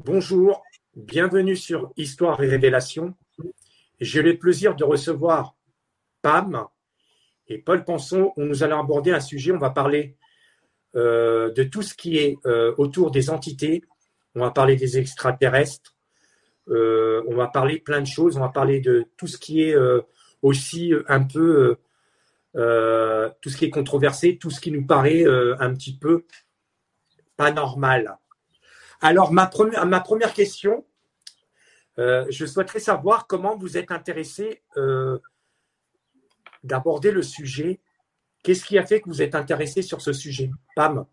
Bonjour, bienvenue sur Histoire et Révélation. J'ai le plaisir de recevoir Pam et Paul Panson où nous allons aborder un sujet. On va parler de tout ce qui est autour des entités. On va parler des extraterrestres. On va parler plein de choses. On va parler de tout ce qui est aussi un peu tout ce qui est controversé, tout ce qui nous paraît un petit peu pas normal. Alors, ma première question, je souhaiterais savoir comment vous êtes intéressé d'aborder le sujet. Qu'est-ce qui a fait que vous êtes intéressé sur ce sujet, Pam?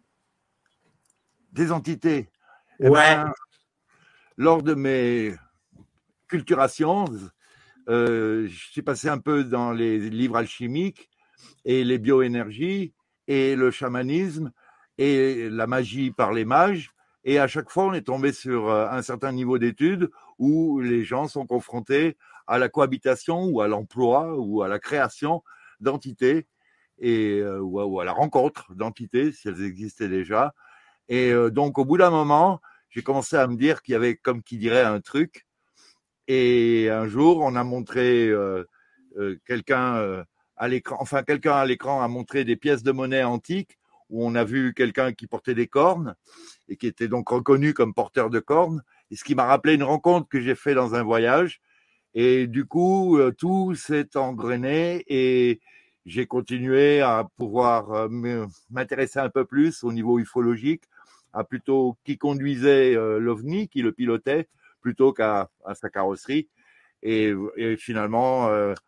Des entités. Ouais. Lors de mes culturations, je suis passé un peu dans les livres alchimiques et les bioénergies et le chamanisme et la magie par les mages. Et à chaque fois, on est tombé sur un certain niveau d'études où les gens sont confrontés à la cohabitation ou à l'emploi ou à la création d'entités ou à la rencontre d'entités, si elles existaient déjà. Et donc, au bout d'un moment, j'ai commencé à me dire qu'il y avait, comme qui dirait, un truc. Et un jour, on a montré quelqu'un à l'écran, enfin, quelqu'un à l'écran a montré des pièces de monnaie antiques où on a vu quelqu'un qui portait des cornes et qui était donc reconnu comme porteur de cornes. Et ce qui m'a rappelé une rencontre que j'ai fait dans un voyage. Et du coup, tout s'est engrainé et j'ai continué à pouvoir m'intéresser un peu plus au niveau ufologique, à plutôt qui conduisait l'OVNI, qui le pilotait, plutôt qu'à sa carrosserie. Et finalement,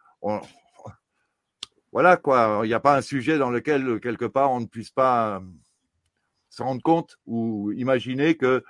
voilà quoi, il n'y a pas un sujet dans lequel, quelque part, on ne puisse pas se rendre compte ou imaginer que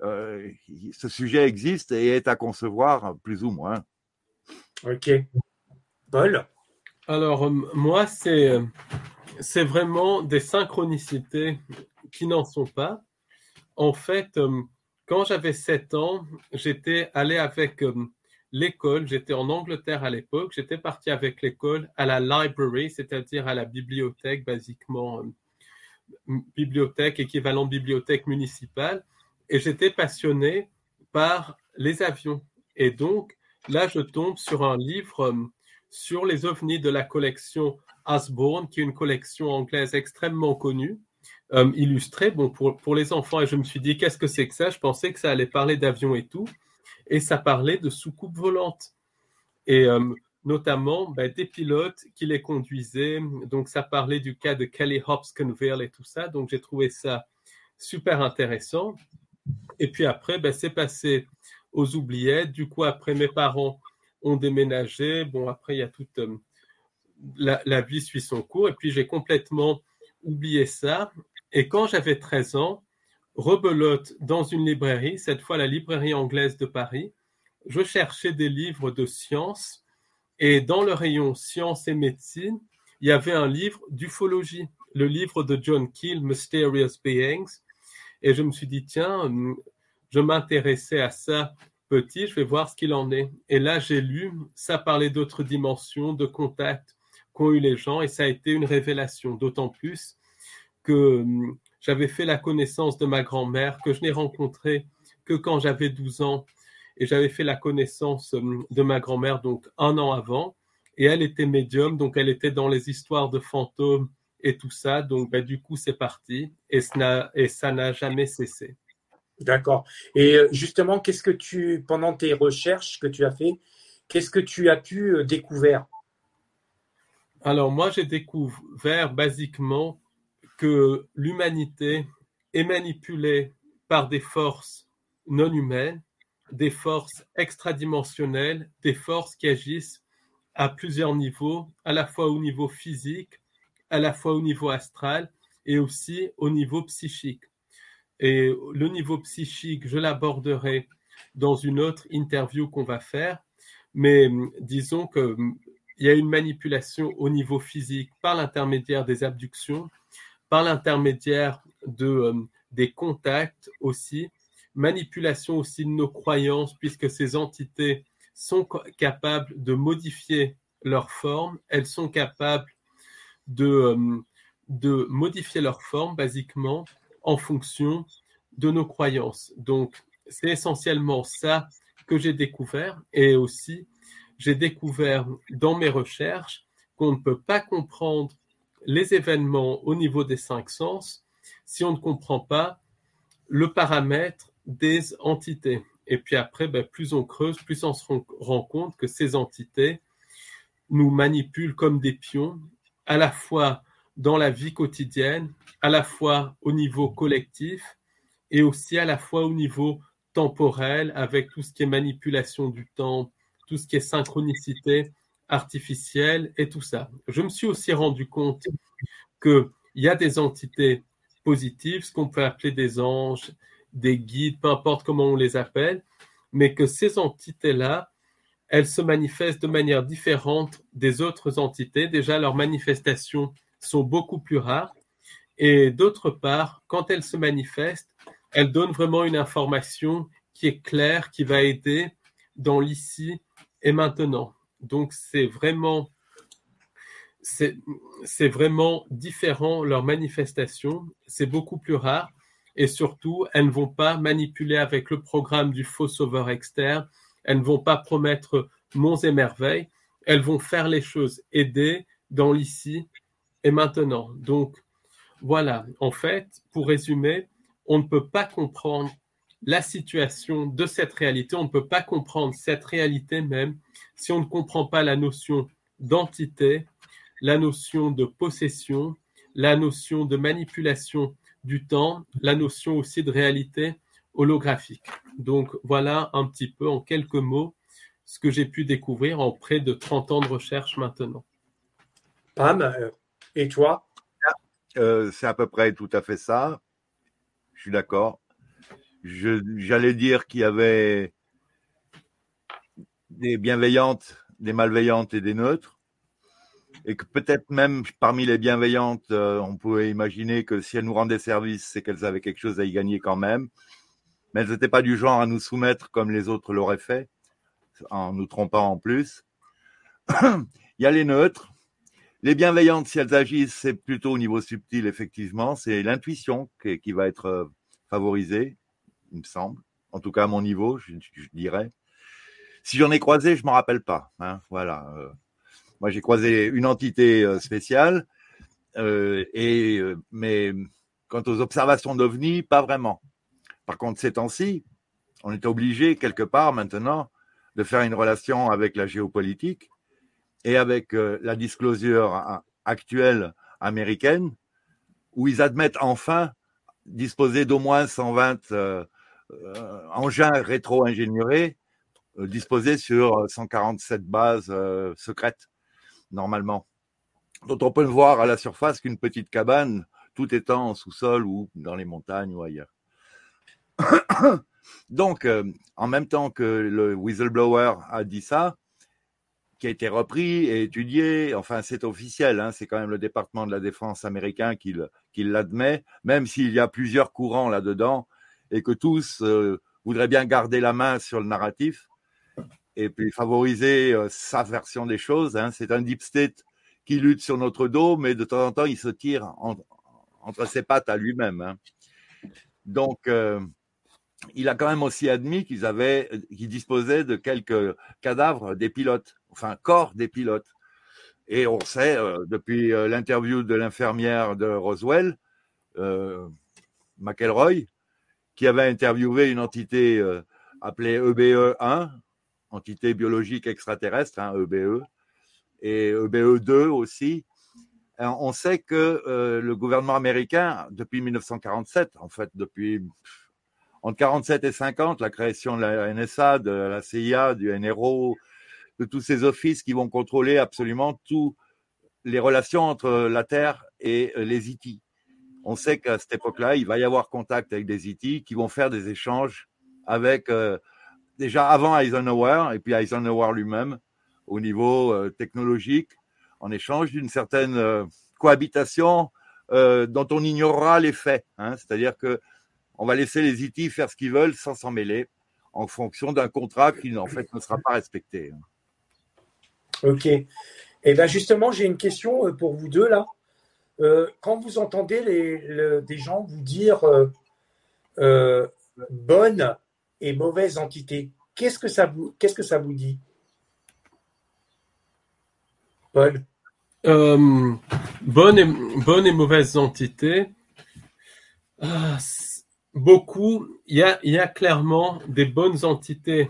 ce sujet existe et est à concevoir, plus ou moins. Ok. Paul? Alors, moi, c'est vraiment des synchronicités qui n'en sont pas. En fait, quand j'avais 7 ans, j'étais allé avec l'école, j'étais en Angleterre à l'époque, j'étais parti avec l'école à la library, c'est-à-dire à la bibliothèque, basiquement, bibliothèque, équivalent bibliothèque municipale, et j'étais passionné par les avions. Et donc, là, je tombe sur un livre sur les ovnis de la collection Osborne, qui est une collection anglaise extrêmement connue, illustrée, bon, pour les enfants. Et je me suis dit, qu'est-ce que c'est que ça? Je pensais que ça allait parler d'avions et tout. Et ça parlait de soucoupes volantes. Et notamment des pilotes qui les conduisaient. Donc, ça parlait du cas de Kelly Hopkinsville et tout ça. Donc, j'ai trouvé ça super intéressant. Et puis après, c'est passé aux oubliettes. Du coup, après, mes parents ont déménagé. Bon, après, il y a toute la vie suit son cours. Et puis, j'ai complètement oublié ça. Et quand j'avais 13 ans, rebelote dans une librairie, cette fois la librairie anglaise de Paris, je cherchais des livres de sciences. Et dans le rayon sciences et médecine, il y avait un livre d'ufologie, le livre de John Keel, Mysterious Beings. Et je me suis dit, tiens, je m'intéressais à ça petit, je vais voir ce qu'il en est. Et là, j'ai lu, ça parlait d'autres dimensions, de contacts qu'ont eu les gens, et ça a été une révélation, d'autant plus que j'avais fait la connaissance de ma grand-mère, que je n'ai rencontrée que quand j'avais 12 ans, et j'avais fait la connaissance de ma grand-mère donc 1 an avant, et elle était médium, donc elle était dans les histoires de fantômes et tout ça, donc du coup c'est parti, et ça n'a jamais cessé. D'accord. Et justement, pendant tes recherches que tu as fait, qu'est-ce que tu as pu découvrir? Alors moi j'ai découvert basiquement que l'humanité est manipulée par des forces non humaines, des forces extradimensionnelles, des forces qui agissent à plusieurs niveaux, à la fois au niveau physique, à la fois au niveau astral et aussi au niveau psychique. Et le niveau psychique, je l'aborderai dans une autre interview qu'on va faire, mais disons que il y a une manipulation au niveau physique par l'intermédiaire des abductions, par l'intermédiaire des contacts aussi, manipulation aussi de nos croyances, puisque ces entités sont capables de modifier leur forme, elles sont capables de modifier leur forme, basiquement, en fonction de nos croyances. Donc, c'est essentiellement ça que j'ai découvert. Et aussi, j'ai découvert dans mes recherches qu'on ne peut pas comprendre les événements au niveau des 5 sens si on ne comprend pas le paramètre des entités. Et puis après, plus on creuse, plus on se rend compte que ces entités nous manipulent comme des pions, à la fois dans la vie quotidienne, à la fois au niveau collectif et aussi à la fois au niveau temporel, avec tout ce qui est manipulation du temps, tout ce qui est synchronicité artificielle et tout ça. Je me suis aussi rendu compte qu'il y a des entités positives, ce qu'on peut appeler des anges, des guides, peu importe comment on les appelle, mais que ces entités-là, elles se manifestent de manière différente des autres entités. Déjà, leurs manifestations sont beaucoup plus rares. Et d'autre part, quand elles se manifestent, elles donnent vraiment une information qui est claire, qui va aider dans l'ici et maintenant. Donc, c'est vraiment différent leur manifestation, c'est beaucoup plus rare et surtout, elles ne vont pas manipuler avec le programme du faux sauveur externe, elles ne vont pas promettre monts et merveilles, elles vont faire les choses, aider dans l'ici et maintenant. Donc, voilà, en fait, pour résumer, on ne peut pas comprendre la situation de cette réalité, on ne peut pas comprendre cette réalité même si on ne comprend pas la notion d'entité, la notion de possession, la notion de manipulation du temps, la notion aussi de réalité holographique. Donc voilà un petit peu en quelques mots ce que j'ai pu découvrir en près de 30 ans de recherche maintenant. Pam, et toi? C'est à peu près tout à fait ça. Je suis d'accord. J'allais dire qu'il y avait des bienveillantes, des malveillantes et des neutres. Et que peut-être même parmi les bienveillantes, on pouvait imaginer que si elles nous rendaient service, c'est qu'elles avaient quelque chose à y gagner quand même. Mais elles n'étaient pas du genre à nous soumettre comme les autres l'auraient fait, en nous trompant en plus. Il y a les neutres. Les bienveillantes, si elles agissent, c'est plutôt au niveau subtil, effectivement. C'est l'intuition qui va être favorisée, il me semble. En tout cas, à mon niveau, je dirais. Si j'en ai croisé, je m'en rappelle pas. Hein, voilà. Moi, j'ai croisé une entité spéciale, mais quant aux observations d'OVNI, pas vraiment. Par contre, ces temps-ci, on est obligé, quelque part maintenant, de faire une relation avec la géopolitique et avec la disclosure actuelle américaine, où ils admettent enfin disposer d'au moins 120 engins rétro-ingénieurs disposés sur 147 bases secrètes, normalement, dont on peut le voir à la surface qu'une petite cabane, tout étant en sous-sol ou dans les montagnes ou ailleurs. Donc, en même temps que le whistleblower a dit ça, qui a été repris et étudié, enfin c'est officiel, hein, c'est quand même le département de la défense américain qui l'admet, même s'il y a plusieurs courants là-dedans et que tous voudraient bien garder la main sur le narratif et puis favoriser sa version des choses. Hein. C'est un deep state qui lutte sur notre dos, mais de temps en temps, il se tire entre ses pattes à lui-même. Hein. Donc, il a quand même aussi admis qu'ils disposaient de quelques cadavres des pilotes, enfin corps des pilotes. Et on sait, depuis l'interview de l'infirmière de Roswell, McElroy, qui avait interviewé une entité appelée EBE1, entité biologique extraterrestre, hein, EBE, et EBE2 aussi. On sait que le gouvernement américain, depuis 1947, en fait, depuis entre 47 et 50, la création de la NSA, de la CIA, du NRO, de tous ces offices qui vont contrôler absolument toutes les relations entre la Terre et les E.T. On sait qu'à cette époque-là, il va y avoir contact avec des E.T. qui vont faire des échanges avec, déjà avant Eisenhower, et puis Eisenhower lui-même, au niveau technologique, en échange d'une certaine cohabitation dont on ignorera les faits. Hein, c'est-à-dire que on va laisser les E.T. faire ce qu'ils veulent sans s'en mêler, en fonction d'un contrat qui, en fait, ne sera pas respecté. Ok. Et bien justement, j'ai une question pour vous deux là. Quand vous entendez des gens vous dire bonne et mauvaise entité. Qu'est-ce que ça vous dit, Paul? Bonne et mauvaise entité. Beaucoup, il y a clairement des bonnes entités,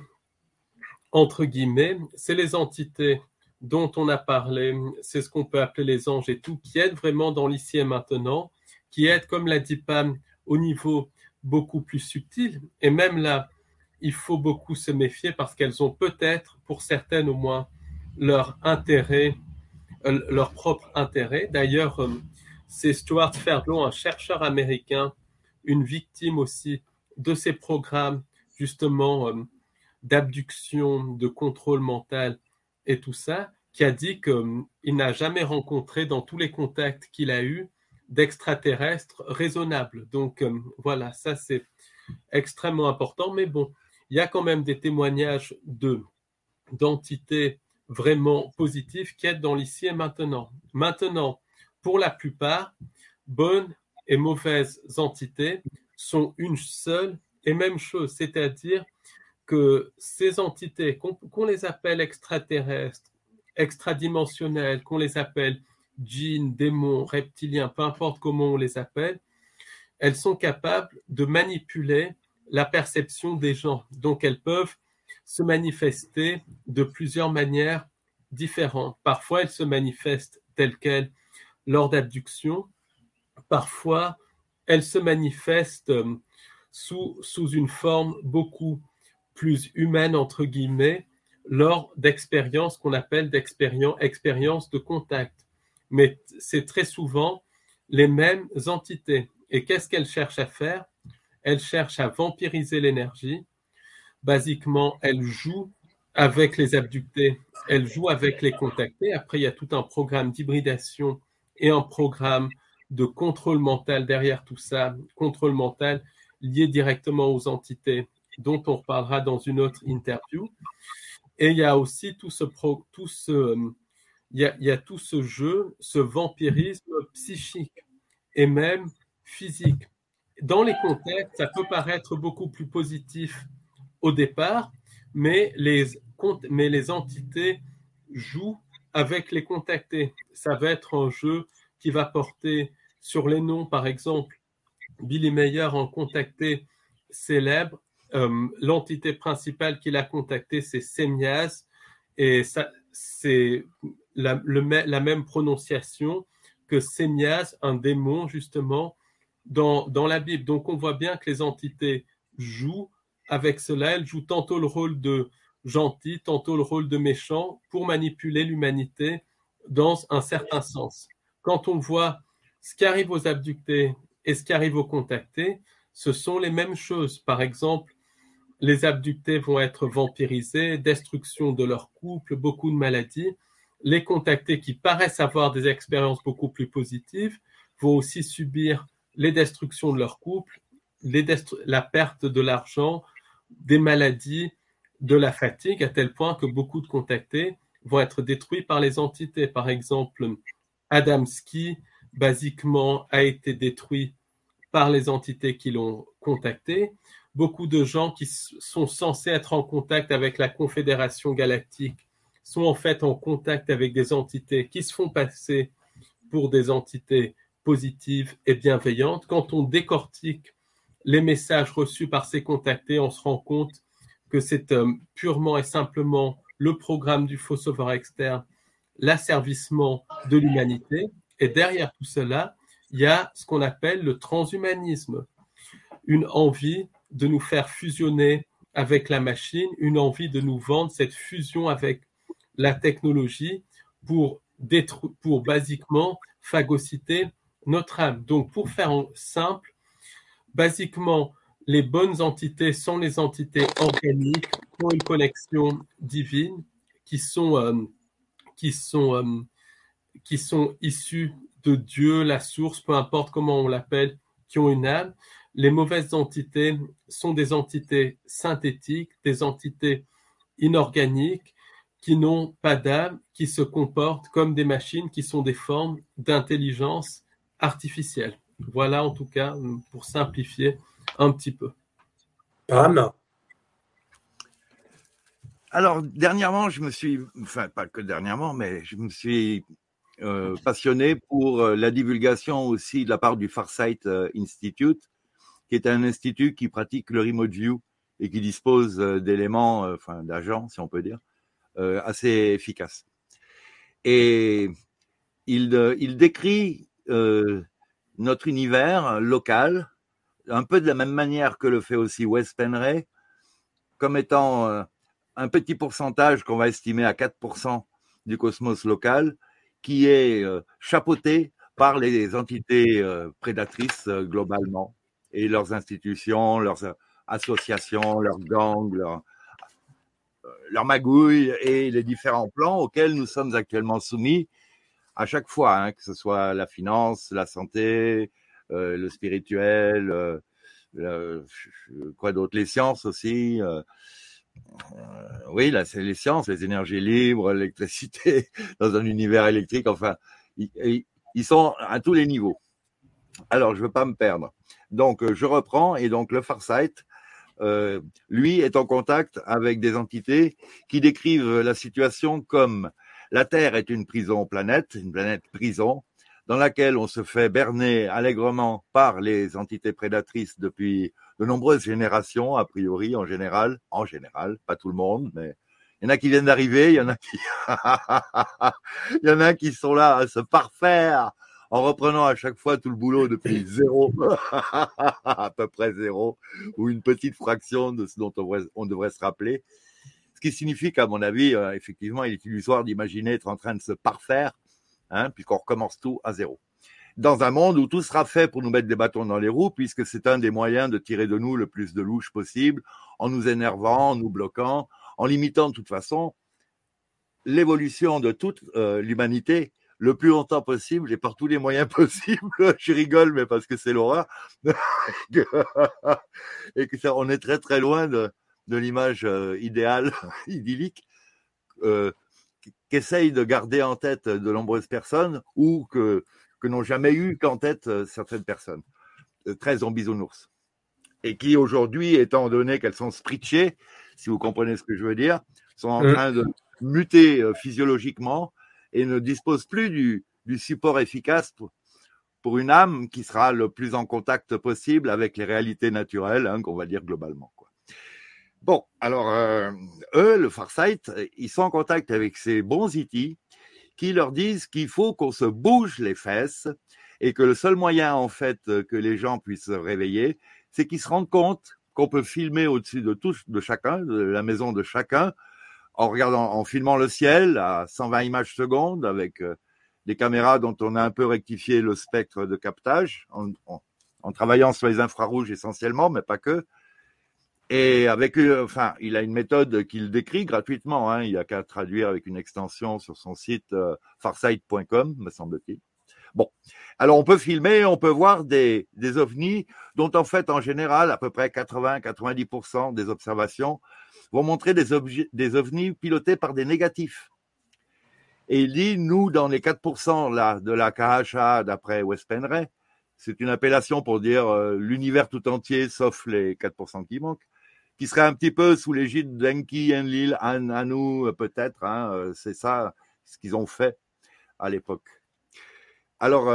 entre guillemets. C'est les entités dont on a parlé, c'est ce qu'on peut appeler les anges et tout, qui aident vraiment dans l'ici et maintenant, qui aident, comme l'a dit Pam, au niveau beaucoup plus subtil. Et même là, il faut beaucoup se méfier parce qu'elles ont peut-être, pour certaines au moins, leur intérêt, leur propre intérêt. D'ailleurs, c'est Stuart Ferdlong, un chercheur américain, une victime aussi de ces programmes, justement, d'abduction, de contrôle mental et tout ça, qui a dit qu'il n'a jamais rencontré dans tous les contacts qu'il a eus d'extraterrestres raisonnables. Donc voilà, ça c'est extrêmement important. Mais bon, il y a quand même des témoignages d'entités vraiment positives qui aident dans l'ici et maintenant. Maintenant, pour la plupart, bonnes et mauvaises entités sont une seule et même chose, c'est-à-dire que ces entités, qu'on les appelle extraterrestres, extradimensionnelles, qu'on les appelle djinns, démons, reptiliens, peu importe comment on les appelle, elles sont capables de manipuler la perception des gens. Donc elles peuvent se manifester de plusieurs manières différentes. Parfois, elles se manifestent telles quelles lors d'abduction. Parfois, elles se manifestent sous une forme beaucoup plus humaine, entre guillemets, lors d'expériences qu'on appelle expériences de contact. Mais c'est très souvent les mêmes entités. Et qu'est-ce qu'elles cherchent à faire? Elles cherchent à vampiriser l'énergie. Basiquement, elles jouent avec les abductés, elles jouent avec les contactés. Après, il y a tout un programme d'hybridation et un programme de contrôle mental derrière tout ça, contrôle mental lié directement aux entités dont on reparlera dans une autre interview. Et il y a aussi tout ce jeu, ce vampirisme psychique et même physique. Dans les contextes, ça peut paraître beaucoup plus positif au départ, mais les entités jouent avec les contactés. Ça va être un jeu qui va porter sur les noms, par exemple. Billy Mayer, un contacté célèbre, l'entité principale qu'il a contactée, c'est Semyaz, et ça, c'est la même prononciation que Semyaz, un démon, justement, dans la Bible. Donc, on voit bien que les entités jouent avec cela. Elles jouent tantôt le rôle de gentil, tantôt le rôle de méchant pour manipuler l'humanité dans un certain sens. Quand on voit ce qui arrive aux abductés et ce qui arrive aux contactés, ce sont les mêmes choses. Par exemple, les abductés vont être vampirisés, destruction de leur couple, beaucoup de maladies. Les contactés qui paraissent avoir des expériences beaucoup plus positives vont aussi subir les destructions de leur couple, la perte de l'argent, des maladies, de la fatigue, à tel point que beaucoup de contactés vont être détruits par les entités. Par exemple, Adamski, basiquement, a été détruit par les entités qui l'ont contacté. Beaucoup de gens qui sont censés être en contact avec la Confédération galactique sont en fait en contact avec des entités qui se font passer pour des entités positives et bienveillantes. Quand on décortique les messages reçus par ces contactés, on se rend compte que c'est purement et simplement le programme du faux sauveur externe, l'asservissement de l'humanité. Et derrière tout cela, il y a ce qu'on appelle le transhumanisme, une envie de nous faire fusionner avec la machine, une envie de nous vendre cette fusion avec la technologie pour basiquement phagocyter notre âme. Donc, pour faire simple, basiquement, les bonnes entités sont les entités organiques qui ont une connexion divine, qui sont issues de Dieu, la source, peu importe comment on l'appelle, qui ont une âme. Les mauvaises entités sont des entités synthétiques, des entités inorganiques qui n'ont pas d'âme, qui se comportent comme des machines, qui sont des formes d'intelligence artificielle. Voilà en tout cas pour simplifier un petit peu. Pam, Alors, dernièrement, pas que dernièrement, mais je me suis passionné pour la divulgation aussi de la part du Farsight Institute, qui est un institut qui pratique le remote view et qui dispose d'éléments, d'agents, si on peut dire, assez efficaces. Et il décrit notre univers local, un peu de la même manière que le fait aussi Wes Penray, comme étant un petit pourcentage qu'on va estimer à 4% du cosmos local, qui est chapeauté par les entités prédatrices globalement, et leurs institutions, leurs associations, leurs gangs, leurs magouilles et les différents plans auxquels nous sommes actuellement soumis à chaque fois, hein, que ce soit la finance, la santé, le spirituel, quoi d'autre, les sciences aussi. Oui, là, c'est les sciences, les énergies libres, l'électricité dans un univers électrique. Enfin, ils sont à tous les niveaux. Alors, je ne veux pas me perdre. Donc, je reprends. Et donc, le Farsight, lui, est en contact avec des entités qui décrivent la situation comme la Terre est une planète prison, dans laquelle on se fait berner allègrement par les entités prédatrices depuis de nombreuses générations, a priori, en général, pas tout le monde, mais il y en a qui viennent d'arriver, il y en a qui sont là à se parfaire en reprenant à chaque fois tout le boulot depuis zéro, à peu près zéro, ou une petite fraction de ce dont on devrait se rappeler. Ce qui signifie qu'à mon avis, effectivement, il est illusoire d'imaginer être en train de se parfaire, hein, puisqu'on recommence tout à zéro. Dans un monde où tout sera fait pour nous mettre des bâtons dans les roues, puisque c'est un des moyens de tirer de nous le plus de louche possible, en nous énervant, en nous bloquant, en limitant de toute façon l'évolution de toute l'humanité le plus longtemps possible et par tous les moyens possibles. Je rigole, mais parce que c'est l'horreur. Et que ça, on est très très loin de l'image idéale, idyllique, qu'essayent de garder en tête de nombreuses personnes ou que n'ont jamais eu qu'en tête certaines personnes, très zombie-bisounours. Et qui aujourd'hui, étant donné qu'elles sont scritchées, si vous comprenez ce que je veux dire, sont en train de muter physiologiquement et ne disposent plus du support efficace pour une âme qui sera le plus en contact possible avec les réalités naturelles, hein, qu'on va dire globalement, quoi. Bon, alors, eux, le Farsight, ils sont en contact avec ces bons E.T. qui leur disent qu'il faut qu'on se bouge les fesses et que le seul moyen, en fait, que les gens puissent se réveiller, c'est qu'ils se rendent compte qu'on peut filmer au-dessus de chacun, de la maison de chacun, en filmant le ciel à 120 images secondes avec des caméras dont on a un peu rectifié le spectre de captage, en travaillant sur les infrarouges essentiellement, mais pas que. Et avec, il a une méthode qu'il décrit gratuitement, hein, il n'y a qu'à traduire avec une extension sur son site farsight.com, me semble-t-il. Bon, alors on peut filmer, on peut voir des ovnis dont en fait, en général, à peu près 80-90% des observations vont montrer des ovnis pilotés par des négatifs. Et il dit, nous, dans les 4% là, de la KHA, d'après Wes Penray, c'est une appellation pour dire l'univers tout entier, sauf les 4% qui manquent, qui serait un petit peu sous l'égide d'Enki, Enlil, Anu, peut-être, hein, c'est ça ce qu'ils ont fait à l'époque. Alors,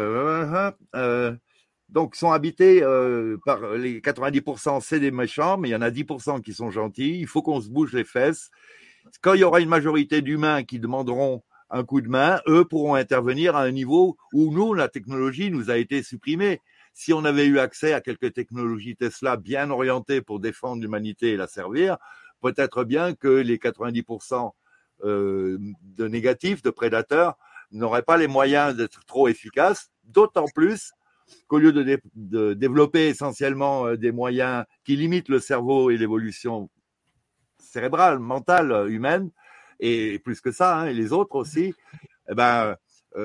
donc, sont habités par les 90%, c'est des méchants, mais il y en a 10% qui sont gentils. Il faut qu'on se bouge les fesses. Quand il y aura une majorité d'humains qui demanderont un coup de main, eux pourront intervenir à un niveau où nous, la technologie nous a été supprimée. Si on avait eu accès à quelques technologies Tesla bien orientées pour défendre l'humanité et la servir, peut-être bien que les 90% de négatifs, de prédateurs, n'auraient pas les moyens d'être trop efficaces, d'autant plus qu'au lieu de développer essentiellement des moyens qui limitent le cerveau et l'évolution cérébrale, mentale, humaine, et plus que ça, hein, et les autres aussi, eh ben,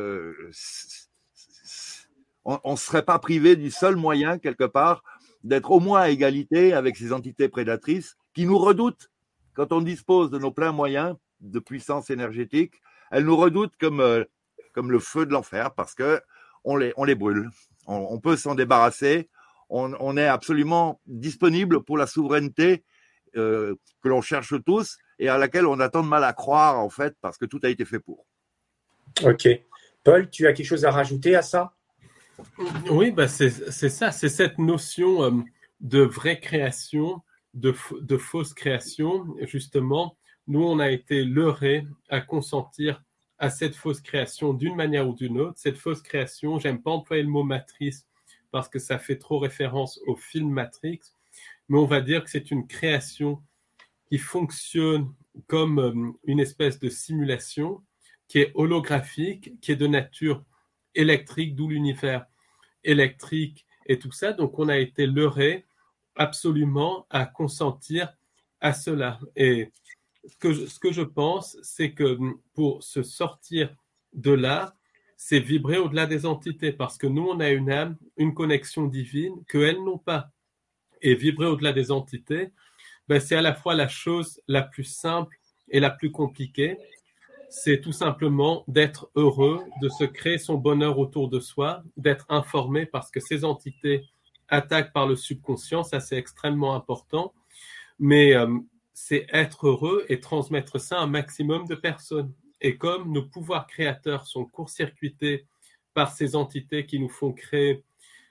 on ne serait pas privé du seul moyen, quelque part, d'être au moins à égalité avec ces entités prédatrices qui nous redoutent. Quand on dispose de nos pleins moyens de puissance énergétique, elles nous redoutent comme le feu de l'enfer parce que on les brûle. On peut s'en débarrasser. On est absolument disponible pour la souveraineté que l'on cherche tous et à laquelle on a tant de mal à croire, en fait, parce que tout a été fait pour. Ok. Paul, tu as quelque chose à rajouter à ça? Oui, bah c'est ça, c'est cette notion de vraie création, de fausse création. Justement, nous, on a été leurrés à consentir à cette fausse création d'une manière ou d'une autre. Cette fausse création, j'aime pas employer le mot matrice parce que ça fait trop référence au film Matrix, mais on va dire que c'est une création qui fonctionne comme une espèce de simulation, qui est holographique, qui est de nature électrique, d'où l'univers électrique et tout ça. Donc, on a été leurré absolument à consentir à cela. Et ce que je pense, c'est que pour se sortir de là, c'est vibrer au-delà des entités, parce que nous, on a une âme, une connexion divine qu'elles n'ont pas. Et vibrer au-delà des entités, ben, c'est à la fois la chose la plus simple et la plus compliquée. C'est tout simplement d'être heureux, de se créer son bonheur autour de soi, d'être informé parce que ces entités attaquent par le subconscient, ça c'est extrêmement important, mais c'est être heureux et transmettre ça à un maximum de personnes. Et comme nos pouvoirs créateurs sont court-circuités par ces entités qui nous font créer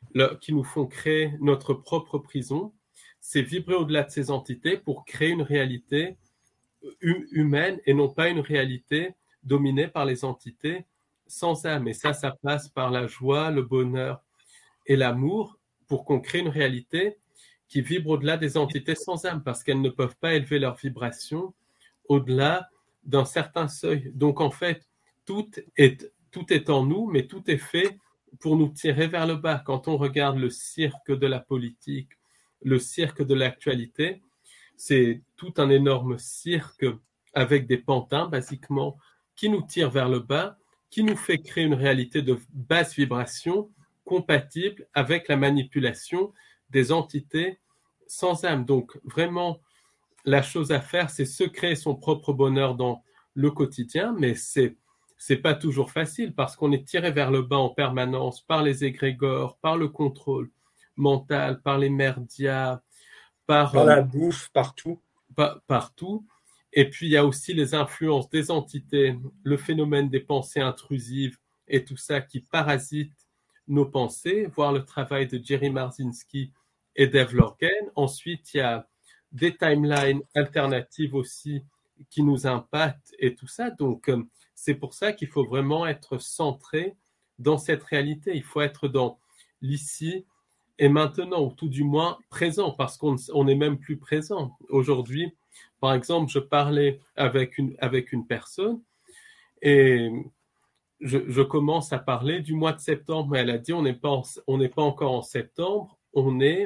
notre propre prison, c'est vibrer au-delà de ces entités pour créer une réalité humaine et non pas une réalité dominée par les entités sans âme. Et ça passe par la joie, le bonheur et l'amour pour qu'on crée une réalité qui vibre au-delà des entités sans âme parce qu'elles ne peuvent pas élever leur vibration au-delà d'un certain seuil. Donc en fait, tout est en nous, mais tout est fait pour nous tirer vers le bas. Quand on regarde le cirque de la politique, le cirque de l'actualité, c'est tout un énorme cirque avec des pantins, basiquement, qui nous tire vers le bas, qui nous fait créer une réalité de basse vibration compatible avec la manipulation des entités sans âme. Donc, vraiment, la chose à faire, c'est se créer son propre bonheur dans le quotidien, mais c'est pas toujours facile parce qu'on est tiré vers le bas en permanence par les égrégores, par le contrôle mental, par les merdias, par la bouffe, partout. Partout. Et puis, il y a aussi les influences des entités, le phénomène des pensées intrusives et tout ça qui parasite nos pensées, voir le travail de Jerry Marzinsky et Dave Lorgen. Ensuite, il y a des timelines alternatives aussi qui nous impactent et tout ça. Donc, c'est pour ça qu'il faut vraiment être centré dans cette réalité. Il faut être dans l'ici et maintenant, ou tout du moins présent, parce qu'on n'est même plus présent. Aujourd'hui, par exemple, je parlais avec une personne et je commence à parler du mois de septembre, mais elle a dit on n'est pas encore en septembre, on est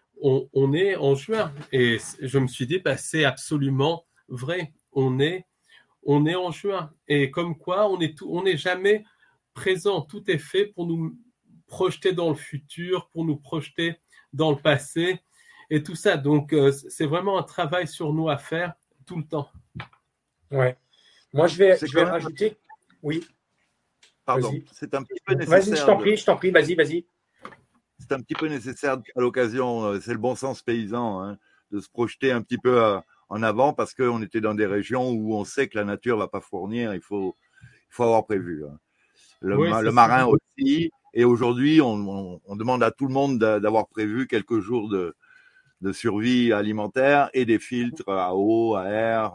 en juin. Et je me suis dit, bah, c'est absolument vrai, on est en juin. Et comme quoi, on n'est jamais présent, tout est fait pour nous projeter dans le futur, pour nous projeter dans le passé et tout ça. Donc, c'est vraiment un travail sur nous à faire tout le temps. Ouais. Moi, je vais rajouter. Oui. Pardon, c'est un petit peu nécessaire. Vas-y, je t'en prie, vas-y. C'est un petit peu nécessaire à l'occasion, c'est le bon sens paysan, hein, de se projeter un petit peu en avant parce qu'on était dans des régions où on sait que la nature ne va pas fournir, il faut avoir prévu. Hein. Le marin aussi. Et aujourd'hui, on demande à tout le monde d'avoir prévu quelques jours de survie alimentaire et des filtres à eau, à air,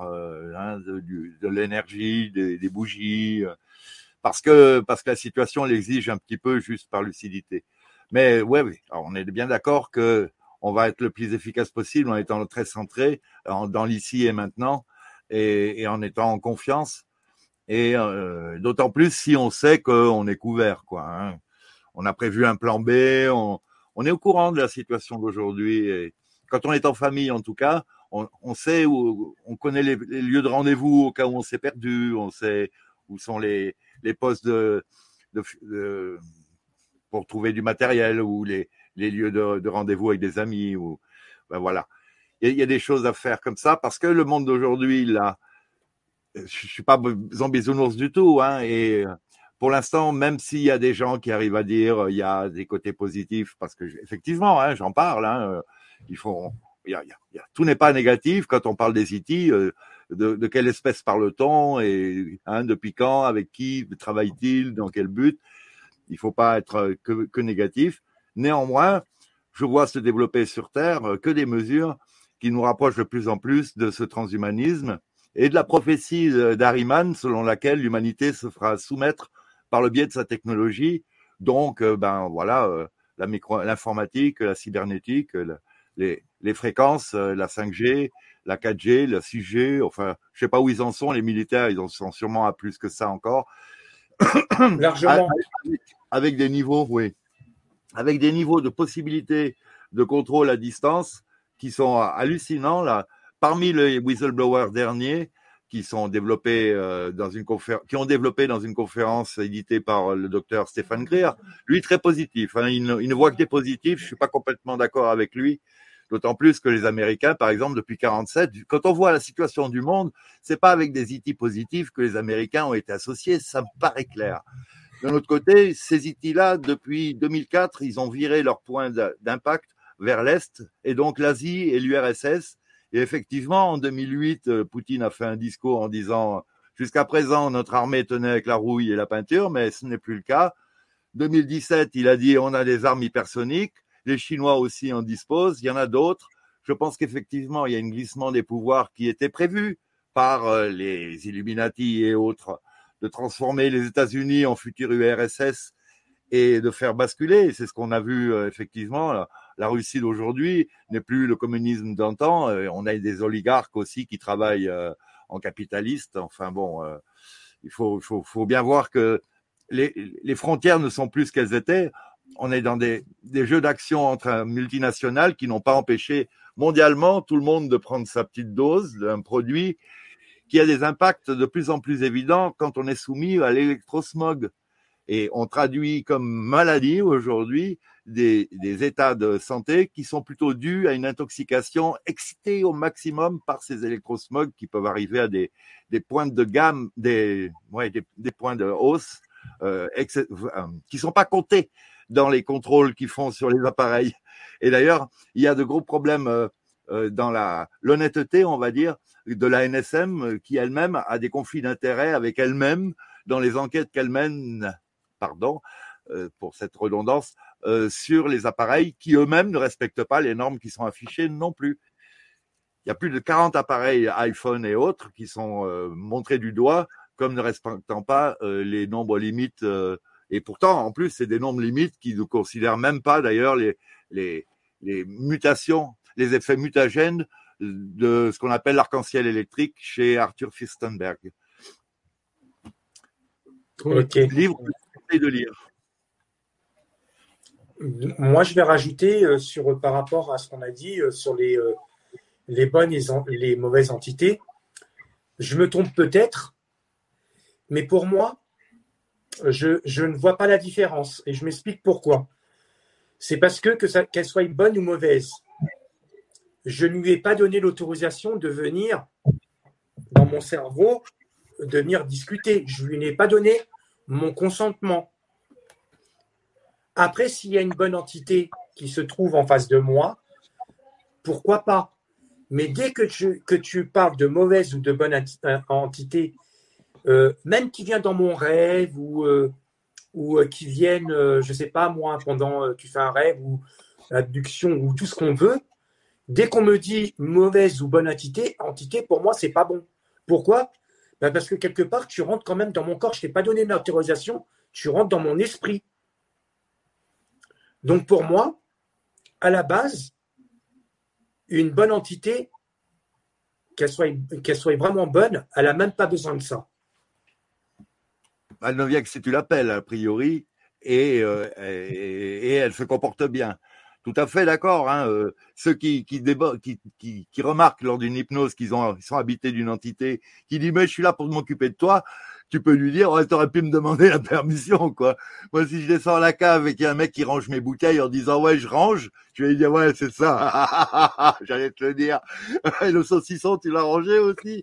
de l'énergie, des bougies, parce que la situation l'exige un petit peu juste par lucidité. Mais ouais, alors on est bien d'accord que on va être le plus efficace possible en étant très centré dans l'ici et maintenant et en étant en confiance. Et d'autant plus si on sait qu'on est couvert, quoi. Hein. On a prévu un plan B, on est au courant de la situation d'aujourd'hui. Et quand on est en famille, en tout cas, on sait où, on connaît les lieux de rendez-vous au cas où on s'est perdu, on sait où sont les postes pour trouver du matériel ou les lieux de rendez-vous avec des amis. Ou, ben voilà. Il y a des choses à faire comme ça parce que le monde d'aujourd'hui, là, je suis pas en bisounours du tout, hein, et pour l'instant, même s'il y a des gens qui arrivent à dire il y a des côtés positifs, parce que effectivement, hein, j'en parle, hein, tout n'est pas négatif quand on parle des IT. De quelle espèce parle-t-on et depuis quand, avec qui travaille-t-il, dans quel but? Il faut pas être que négatif. Néanmoins, je vois se développer sur Terre que des mesures qui nous rapprochent de plus en plus de ce transhumanisme et de la prophétie d'Ariman selon laquelle l'humanité se fera soumettre par le biais de sa technologie. Donc, l'informatique, la cybernétique, les fréquences, la 5G, la 4G, la 6G, enfin, je sais pas où ils en sont, les militaires, ils en sont sûrement à plus que ça encore. Largement. Avec des niveaux, oui, avec des niveaux de possibilités de contrôle à distance qui sont hallucinants là. Parmi les whistleblowers derniers qui sont développés qui ont développé dans une conférence éditée par le docteur Stéphane Greer, lui très positif. Il ne voit que des positifs. Je suis pas complètement d'accord avec lui. D'autant plus que les Américains, par exemple, depuis 47, quand on voit la situation du monde, c'est pas avec des IT positifs que les Américains ont été associés. Ça me paraît clair. D'un autre côté, ces IT-là, depuis 2004, ils ont viré leur point d'impact vers l'Est, et donc l'Asie et l'URSS. Et effectivement, en 2008, Poutine a fait un discours en disant « Jusqu'à présent, notre armée tenait avec la rouille et la peinture, mais ce n'est plus le cas. » 2017, il a dit « On a des armes hypersoniques. Les Chinois aussi en disposent. Il y en a d'autres. » Je pense qu'effectivement, il y a un glissement des pouvoirs qui était prévu par les Illuminati et autres, de transformer les États-Unis en futur URSS et de faire basculer. C'est ce qu'on a vu effectivement. La Russie d'aujourd'hui n'est plus le communisme d'antan. On a des oligarques aussi qui travaillent en capitaliste. Enfin bon, il faut bien voir que les frontières ne sont plus ce qu'elles étaient. On est dans des jeux d'action entre multinationales qui n'ont pas empêché mondialement tout le monde de prendre sa petite dose d'un produit qui a des impacts de plus en plus évidents quand on est soumis à l'électrosmog. Et on traduit comme maladie aujourd'hui des états de santé qui sont plutôt dus à une intoxication excitée au maximum par ces électrosmogs qui peuvent arriver à des points de gamme, des points de hausse qui sont pas comptés dans les contrôles qu'ils font sur les appareils. Et d'ailleurs, il y a de gros problèmes dans l'honnêteté, on va dire, de la NSM qui elle-même a des conflits d'intérêts avec elle-même dans les enquêtes qu'elle mène, pour cette redondance, sur les appareils qui eux-mêmes ne respectent pas les normes qui sont affichées non plus. Il y a plus de 40 appareils iPhone et autres qui sont montrés du doigt comme ne respectant pas les nombres limites. Et pourtant, en plus, c'est des nombres limites qui ne considèrent même pas d'ailleurs les mutations, les effets mutagènes de ce qu'on appelle l'arc-en-ciel électrique chez Arthur Firstenberg. Okay. Livre de lire. Moi, je vais rajouter par rapport à ce qu'on a dit sur les bonnes et les mauvaises entités. Je me trompe peut-être, mais pour moi, je ne vois pas la différence et je m'explique pourquoi. C'est parce qu'elle soit bonne ou mauvaise, je ne lui ai pas donné l'autorisation de venir dans mon cerveau, de venir discuter. Je ne lui ai pas donné mon consentement. Après, s'il y a une bonne entité qui se trouve en face de moi, pourquoi pas? Mais dès que tu parles de mauvaise ou de bonne entité, même qui vient dans mon rêve ou qui viennent, je ne sais pas moi, pendant tu fais un rêve ou abduction ou tout ce qu'on veut, dès qu'on me dit mauvaise ou bonne entité, pour moi, c'est pas bon. Pourquoi? Parce que quelque part, tu rentres quand même dans mon corps. Je ne t'ai pas donné l'autorisation. Tu rentres dans mon esprit. Donc, pour moi, à la base, une bonne entité, qu'elle soit vraiment bonne, elle n'a même pas besoin de ça. Elle ne vient que si tu l'appelles, a priori, et elle se comporte bien. Tout à fait d'accord. Ceux qui remarquent lors d'une hypnose qu'ils sont habités d'une entité, qui dit mais je suis là pour m'occuper de toi, tu peux lui dire t'aurais pu me demander la permission quoi. Moi si je descends à la cave et qu'il y a un mec qui range mes bouteilles en disant ouais je range, je vais lui dire ouais c'est ça. J'allais te le dire. Et le saucisson tu l'as rangé aussi.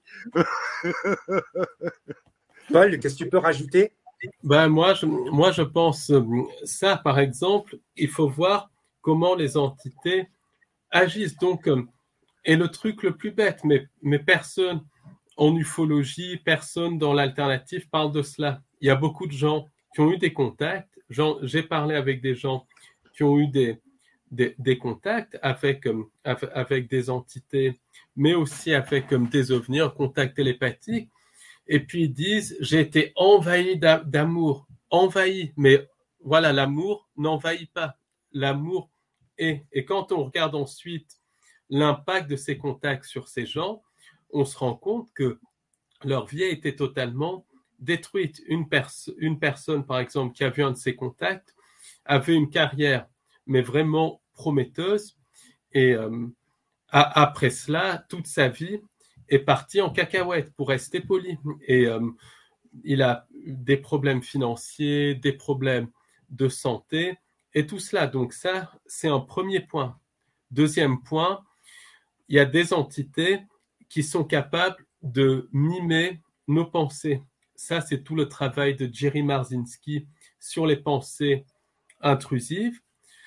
Paul, qu'est-ce que tu peux rajouter? Moi je pense ça par exemple, il faut voir comment les entités agissent. Donc, Et le truc le plus bête, mais personne en ufologie, personne dans l'alternative parle de cela. Il y a beaucoup de gens qui ont eu des contacts. J'ai parlé avec des gens qui ont eu des contacts avec des entités, mais aussi avec des ovnis, un contact télépathique. Et puis ils disent, j'ai été envahi d'amour, envahi. Mais voilà, l'amour n'envahit pas. L'amour est. Et quand on regarde ensuite l'impact de ces contacts sur ces gens, on se rend compte que leur vie a été totalement détruite. Une personne, par exemple, qui a vu un de ces contacts, avait une carrière, mais vraiment prometteuse. Et après cela, toute sa vie est partie en cacahuète, pour rester poli. Et il a des problèmes financiers, des problèmes de santé, et tout cela. Donc ça, c'est un premier point. Deuxième point, il y a des entités qui sont capables de mimer nos pensées. Ça, c'est tout le travail de Jerry Marzinsky sur les pensées intrusives.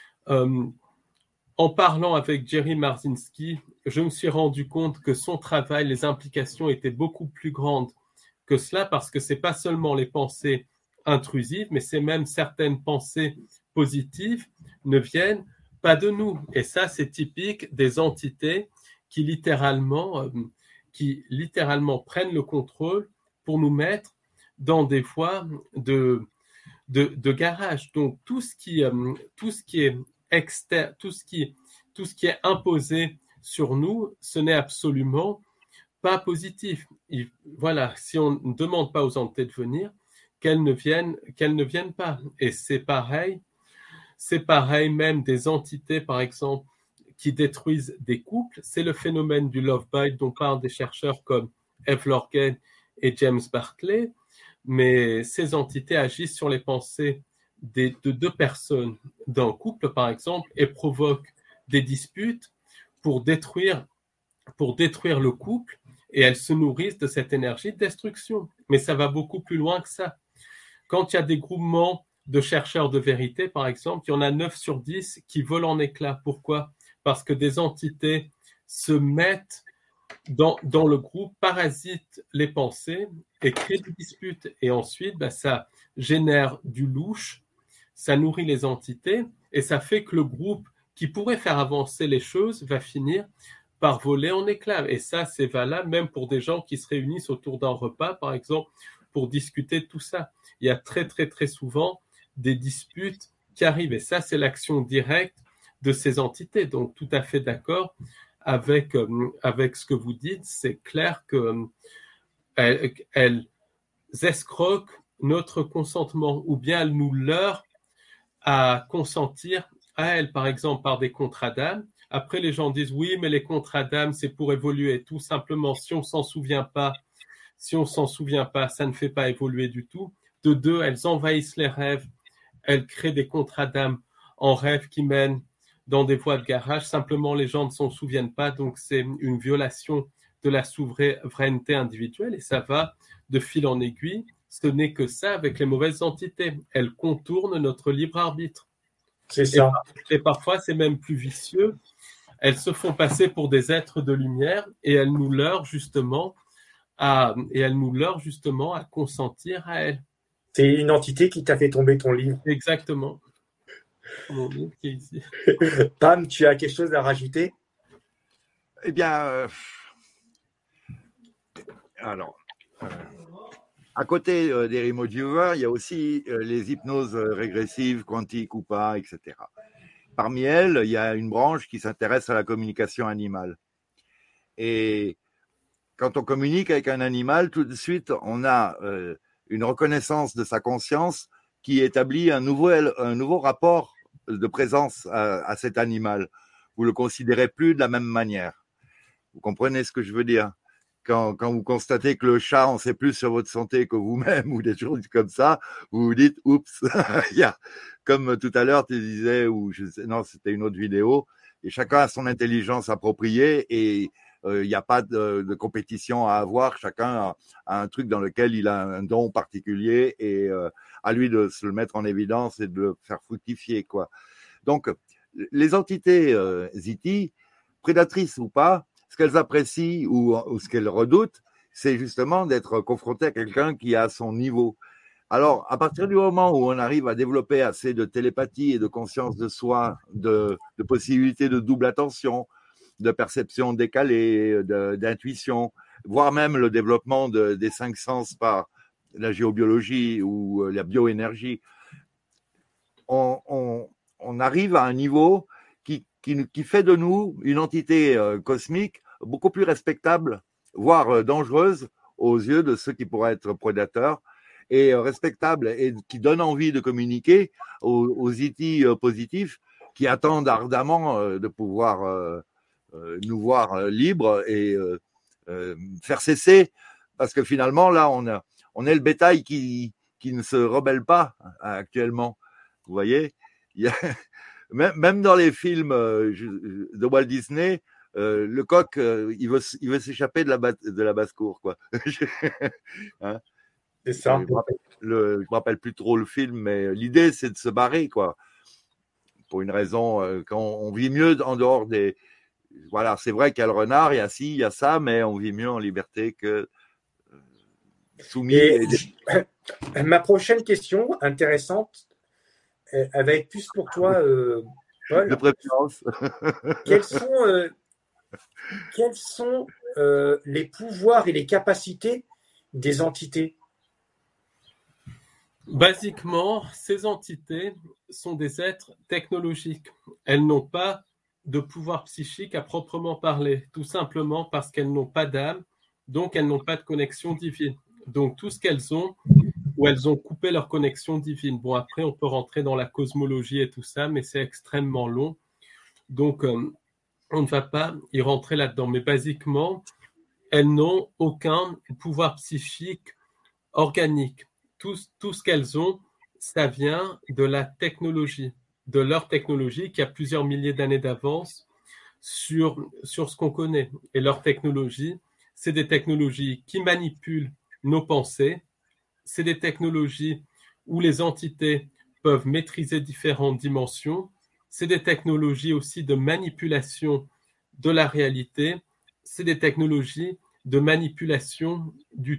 En parlant avec Jerry Marzinsky, je me suis rendu compte que son travail, les implications étaient beaucoup plus grandes que cela, parce que ce n'est pas seulement les pensées intrusives, mais c'est même certaines pensées positives ne viennent pas de nous. Et ça, c'est typique des entités qui littéralement prennent le contrôle pour nous mettre dans des voies de garage. Donc tout ce qui est externe, tout ce qui est imposé sur nous, ce n'est absolument pas positif. Voilà, si on ne demande pas aux entités de venir, qu'elles ne viennent pas. Et c'est pareil même des entités, par exemple, qui détruisent des couples. C'est le phénomène du love bite dont parlent des chercheurs comme Eve Lorgen et James Barclay. Mais ces entités agissent sur les pensées de deux personnes d'un couple, par exemple, et provoquent des disputes pour détruire le couple, et elles se nourrissent de cette énergie de destruction. Mais ça va beaucoup plus loin que ça. Quand il y a des groupements de chercheurs de vérité, par exemple, il y en a 9 sur 10 qui volent en éclats. Pourquoi ? Parce que des entités se mettent dans le groupe, parasitent les pensées et créent des disputes. Et ensuite, ça génère du louche, ça nourrit les entités, et ça fait que le groupe qui pourrait faire avancer les choses va finir par voler en éclats. Et ça, c'est valable même pour des gens qui se réunissent autour d'un repas, par exemple, pour discuter de tout ça. Il y a très, très, très souvent des disputes qui arrivent. Et ça, c'est l'action directe de ces entités. Donc, tout à fait d'accord avec ce que vous dites. C'est clair qu'elles escroquent notre consentement, ou bien elles nous leurrent à consentir à elles, par exemple, par des contrats d'âme. Après, les gens disent oui, mais les contrats d'âme, c'est pour évoluer. Tout simplement, si on s'en souvient pas, ça ne fait pas évoluer du tout. De deux, elles envahissent les rêves, elles créent des contrats d'âme en rêve qui mènent dans des voies de garage. Simplement, les gens ne s'en souviennent pas, donc c'est une violation de la souveraineté individuelle, et ça va de fil en aiguille. Ce n'est que ça avec les mauvaises entités. Elles contournent notre libre arbitre. C'est ça. Et parfois, c'est même plus vicieux. Elles se font passer pour des êtres de lumière, et elles nous leurrent justement à consentir à elles. C'est une entité qui t'a fait tomber ton livre. Exactement. Mon livre qui est ici. Pam, tu as quelque chose à rajouter ? Eh bien, alors, à côté des remote viewers, il y a aussi les hypnoses régressives, quantiques ou pas, etc. Parmi elles, il y a une branche qui s'intéresse à la communication animale. Et quand on communique avec un animal, tout de suite, on a une reconnaissance de sa conscience qui établit un nouveau rapport de présence à cet animal. Vous le considérez plus de la même manière. Vous comprenez ce que je veux dire ? Quand vous constatez que le chat en sait plus sur votre santé que vous-même ou des choses comme ça, vous vous dites, oups, comme tout à l'heure tu disais, non, c'était une autre vidéo, et chacun a son intelligence appropriée, et il n'y a pas de compétition à avoir, chacun a un truc dans lequel il a un don particulier, et à lui de se le mettre en évidence et de le faire fructifier, quoi. Donc, les entités ZT, prédatrices ou pas, ce qu'elles apprécient ou ce qu'elles redoutent, c'est justement d'être confrontées à quelqu'un qui a son niveau. Alors, à partir du moment où on arrive à développer assez de télépathie et de conscience de soi, de possibilités de double attention, de perception décalée, d'intuition, voire même le développement des 5 sens par la géobiologie ou la bioénergie, on arrive à un niveau qui fait de nous une entité cosmique beaucoup plus respectable, voire dangereuse aux yeux de ceux qui pourraient être prédateurs, et respectable et qui donne envie de communiquer aux IT positifs qui attendent ardemment de pouvoir nous voir libres et faire cesser, parce que finalement là on est le bétail qui ne se rebelle pas actuellement. Vous voyez, il y a, même dans les films de Walt Disney, le coq il veut s'échapper de la basse-cour, quoi. Hein? C'est ça. Je me rappelle plus trop le film, mais l'idée c'est de se barrer, quoi. Pour une raison, quand on vit mieux en dehors des. Voilà, c'est vrai qu'il y a le renard, il y a ci, il y a ça, mais on vit mieux en liberté que soumis. Ma prochaine question, intéressante, elle va être plus pour toi, Paul. De préférence. Quels sont les pouvoirs et les capacités des entités? Basiquement, ces entités sont des êtres technologiques. Elles n'ont pas de pouvoir psychique à proprement parler, tout simplement parce qu'elles n'ont pas d'âme, donc elles n'ont pas de connexion divine. Donc tout ce qu'elles ont, ou elles ont coupé leur connexion divine. Bon, après, on peut rentrer dans la cosmologie et tout ça, mais c'est extrêmement long. Donc, on ne va pas y rentrer là-dedans. Mais basiquement, elles n'ont aucun pouvoir psychique organique. Tout ce qu'elles ont, ça vient de la technologie, de leur technologie qui a plusieurs milliers d'années d'avance sur ce qu'on connaît. Et leur technologie, c'est des technologies qui manipulent nos pensées, c'est des technologies où les entités peuvent maîtriser différentes dimensions, c'est des technologies aussi de manipulation de la réalité, c'est des technologies de manipulation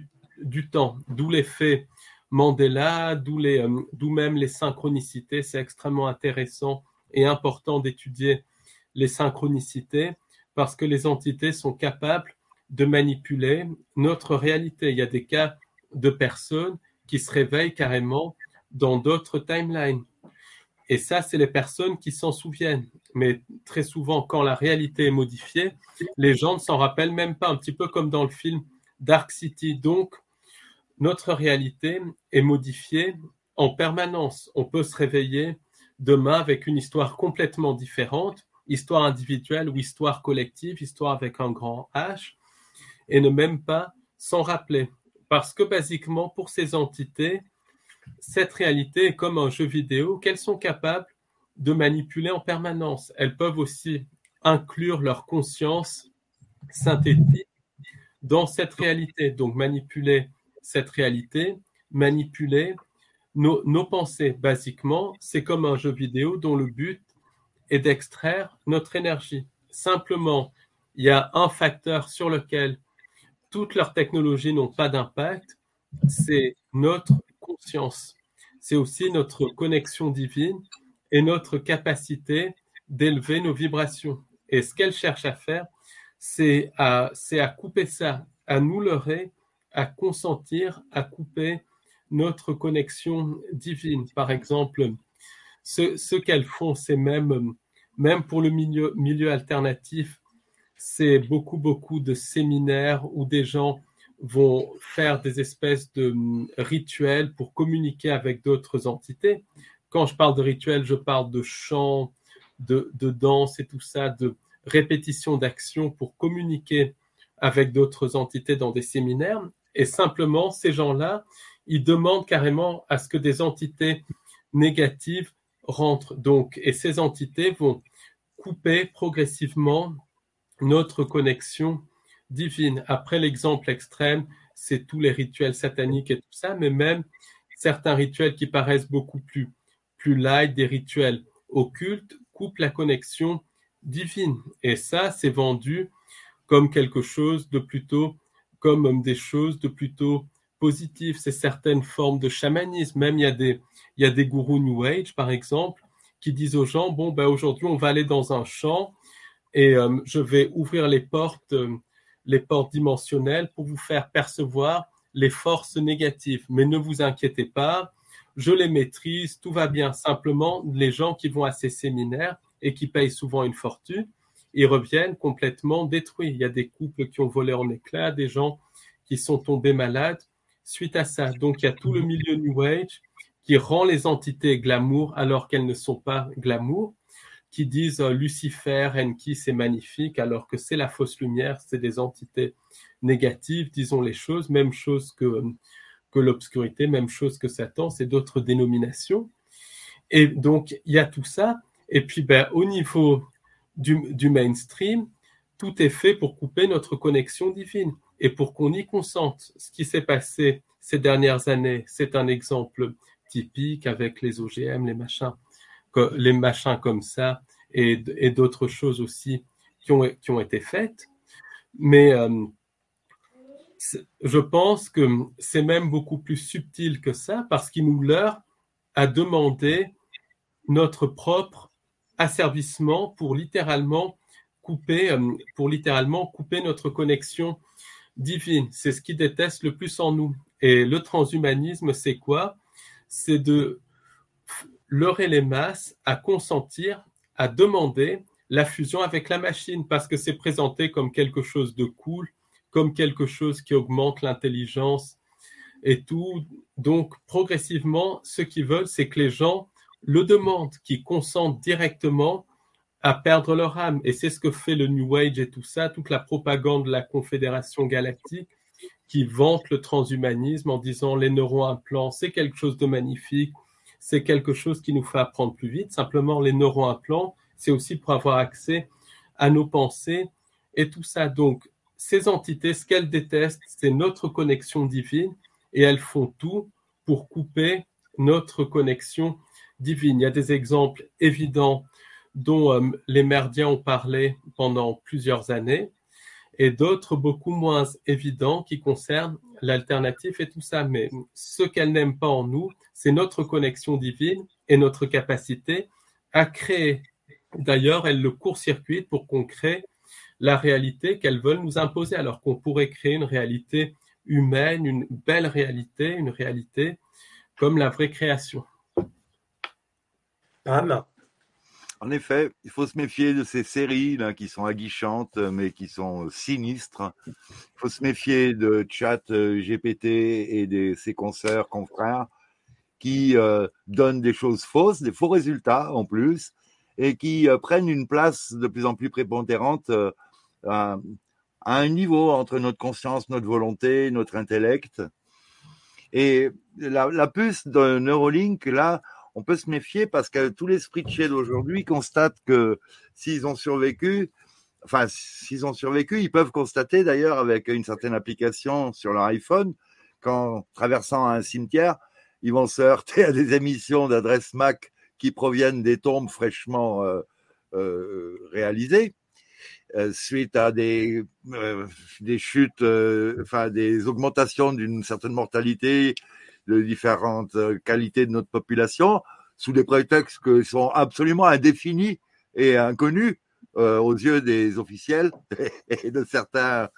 du temps, d'où l'effet Mandela, d'où même les synchronicités. C'est extrêmement intéressant et important d'étudier les synchronicités parce que les entités sont capables de manipuler notre réalité. Il y a des cas de personnes qui se réveillent carrément dans d'autres timelines. Et ça, c'est les personnes qui s'en souviennent. Mais très souvent, quand la réalité est modifiée, les gens ne s'en rappellent même pas, un petit peu comme dans le film Dark City. Donc, notre réalité est modifiée en permanence. On peut se réveiller demain avec une histoire complètement différente, histoire individuelle ou histoire collective, histoire avec un grand H, et ne même pas s'en rappeler. Parce que basiquement, pour ces entités, cette réalité est comme un jeu vidéo qu'elles sont capables de manipuler en permanence. Elles peuvent aussi inclure leur conscience synthétique dans cette réalité, donc manipuler cette réalité, manipuler nos pensées. Basiquement, c'est comme un jeu vidéo dont le but est d'extraire notre énergie. Simplement, il y a un facteur sur lequel toutes leurs technologies n'ont pas d'impact, c'est notre conscience. C'est aussi notre connexion divine et notre capacité d'élever nos vibrations. Et ce qu'elles cherchent à faire, c'est à couper ça, à nous leurrer, à consentir, à couper notre connexion divine. Par exemple, ce qu'elles font, c'est même pour le milieu alternatif, c'est beaucoup de séminaires où des gens vont faire des espèces de rituels pour communiquer avec d'autres entités. Quand je parle de rituels, je parle de chants, de danse et tout ça, de répétition d'actions pour communiquer avec d'autres entités dans des séminaires. Et simplement, ces gens-là, ils demandent carrément à ce que des entités négatives rentrent. Donc, et ces entités vont couper progressivement notre connexion divine. Après, l'exemple extrême, c'est tous les rituels sataniques et tout ça, mais même certains rituels qui paraissent beaucoup plus light, des rituels occultes, coupent la connexion divine. Et ça, c'est vendu comme quelque chose de plutôt, comme des choses de plutôt positives. C'est certaines formes de chamanisme. Même il y a des gourous New Age, par exemple, qui disent aux gens, bon, ben aujourd'hui, on va aller dans un champ et je vais ouvrir les portes dimensionnelles pour vous faire percevoir les forces négatives. Mais ne vous inquiétez pas, je les maîtrise, tout va bien. Simplement, les gens qui vont à ces séminaires et qui payent souvent une fortune, ils reviennent complètement détruits. Il y a des couples qui ont volé en éclats, des gens qui sont tombés malades suite à ça. Donc, il y a tout le milieu New Age qui rend les entités glamour alors qu'elles ne sont pas glamour, qui disent Lucifer, Enki, c'est magnifique, alors que c'est la fausse lumière, c'est des entités négatives, disons les choses, même chose que l'obscurité, même chose que Satan, c'est d'autres dénominations. Et donc, il y a tout ça. Et puis, au niveau du mainstream, tout est fait pour couper notre connexion divine et pour qu'on y consente. Ce qui s'est passé ces dernières années, c'est un exemple typique avec les OGM, les machins comme ça et d'autres choses aussi qui ont été faites. Mais je pense que c'est même beaucoup plus subtil que ça parce qu'il nous leurre à demander notre propre asservissement pour littéralement couper notre connexion divine. C'est ce qu'ils détestent le plus en nous. Et le transhumanisme, c'est quoi? C'est de leurrer les masses à consentir, à demander la fusion avec la machine parce que c'est présenté comme quelque chose de cool, comme quelque chose qui augmente l'intelligence et tout. Donc, progressivement, ce qu'ils veulent, c'est que les gens le demandent, qu'ils consentent directement à perdre leur âme. Et c'est ce que fait le New Age et tout ça, toute la propagande de la Confédération galactique qui vante le transhumanisme en disant les neuroimplants, c'est quelque chose de magnifique, c'est quelque chose qui nous fait apprendre plus vite. Simplement, les neuroimplants, c'est aussi pour avoir accès à nos pensées et tout ça. Donc, ces entités, ce qu'elles détestent, c'est notre connexion divine et elles font tout pour couper notre connexion divine. Il y a des exemples évidents dont les merdiens ont parlé pendant plusieurs années et d'autres beaucoup moins évidents qui concernent l'alternative et tout ça. Mais ce qu'elles n'aiment pas en nous, c'est notre connexion divine et notre capacité à créer. D'ailleurs, elles le court-circuitent pour qu'on crée la réalité qu'elles veulent nous imposer, alors qu'on pourrait créer une réalité humaine, une belle réalité, une réalité comme la vraie création. Pam. En effet, il faut se méfier de ces séries là, qui sont aguichantes, mais qui sont sinistres. Il faut se méfier de Chat GPT et de ses consoeurs, confrères, qui donnent des choses fausses, des faux résultats en plus, et qui prennent une place de plus en plus prépondérante à un niveau entre notre conscience, notre volonté, notre intellect. Et la puce de Neuralink, là, on peut se méfier parce que tous les spritchés d'aujourd'hui constatent que s'ils ont survécu, ils peuvent constater d'ailleurs avec une certaine application sur leur iPhone, qu'en traversant un cimetière, ils vont se heurter à des émissions d'adresses MAC qui proviennent des tombes fraîchement réalisées, suite à des chutes, des augmentations d'une certaine mortalité, de différentes qualités de notre population, sous des prétextes qui sont absolument indéfinis et inconnus aux yeux des officiels et de certains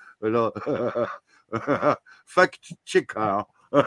fact-checkers.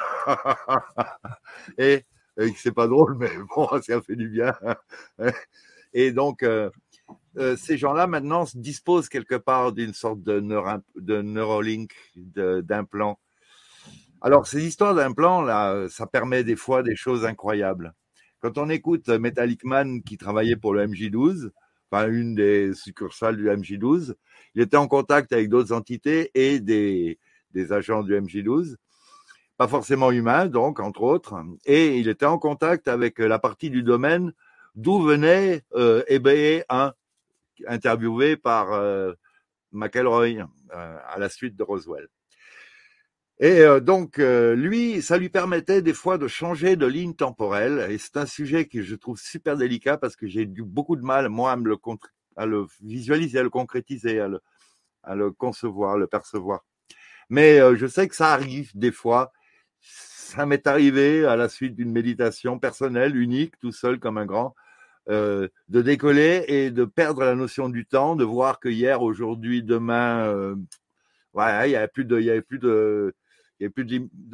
Et c'est pas drôle, mais bon, ça fait du bien. Et donc, ces gens-là, maintenant, disposent quelque part d'une sorte de Neuralink, d'implant. Alors, ces histoires d'implants, là, ça permet des fois des choses incroyables. Quand on écoute Metallic Man, qui travaillait pour le MJ12, enfin, une des succursales du MJ12, il était en contact avec d'autres entités et des agents du MJ12, pas forcément humains, donc, entre autres, et il était en contact avec la partie du domaine d'où venait EBE 1, interviewé par McElroy à la suite de Roswell. Et donc, lui, ça lui permettait des fois de changer de ligne temporelle. Et c'est un sujet que je trouve super délicat parce que j'ai eu beaucoup de mal, moi, à le visualiser, à le concrétiser, à le concevoir, le percevoir. Mais je sais que ça arrive des fois. Ça m'est arrivé à la suite d'une méditation personnelle, unique, tout seul comme un grand, de décoller et de perdre la notion du temps, de voir que hier, aujourd'hui, demain, ouais, il y avait plus de, il y avait plus de, il y avait plus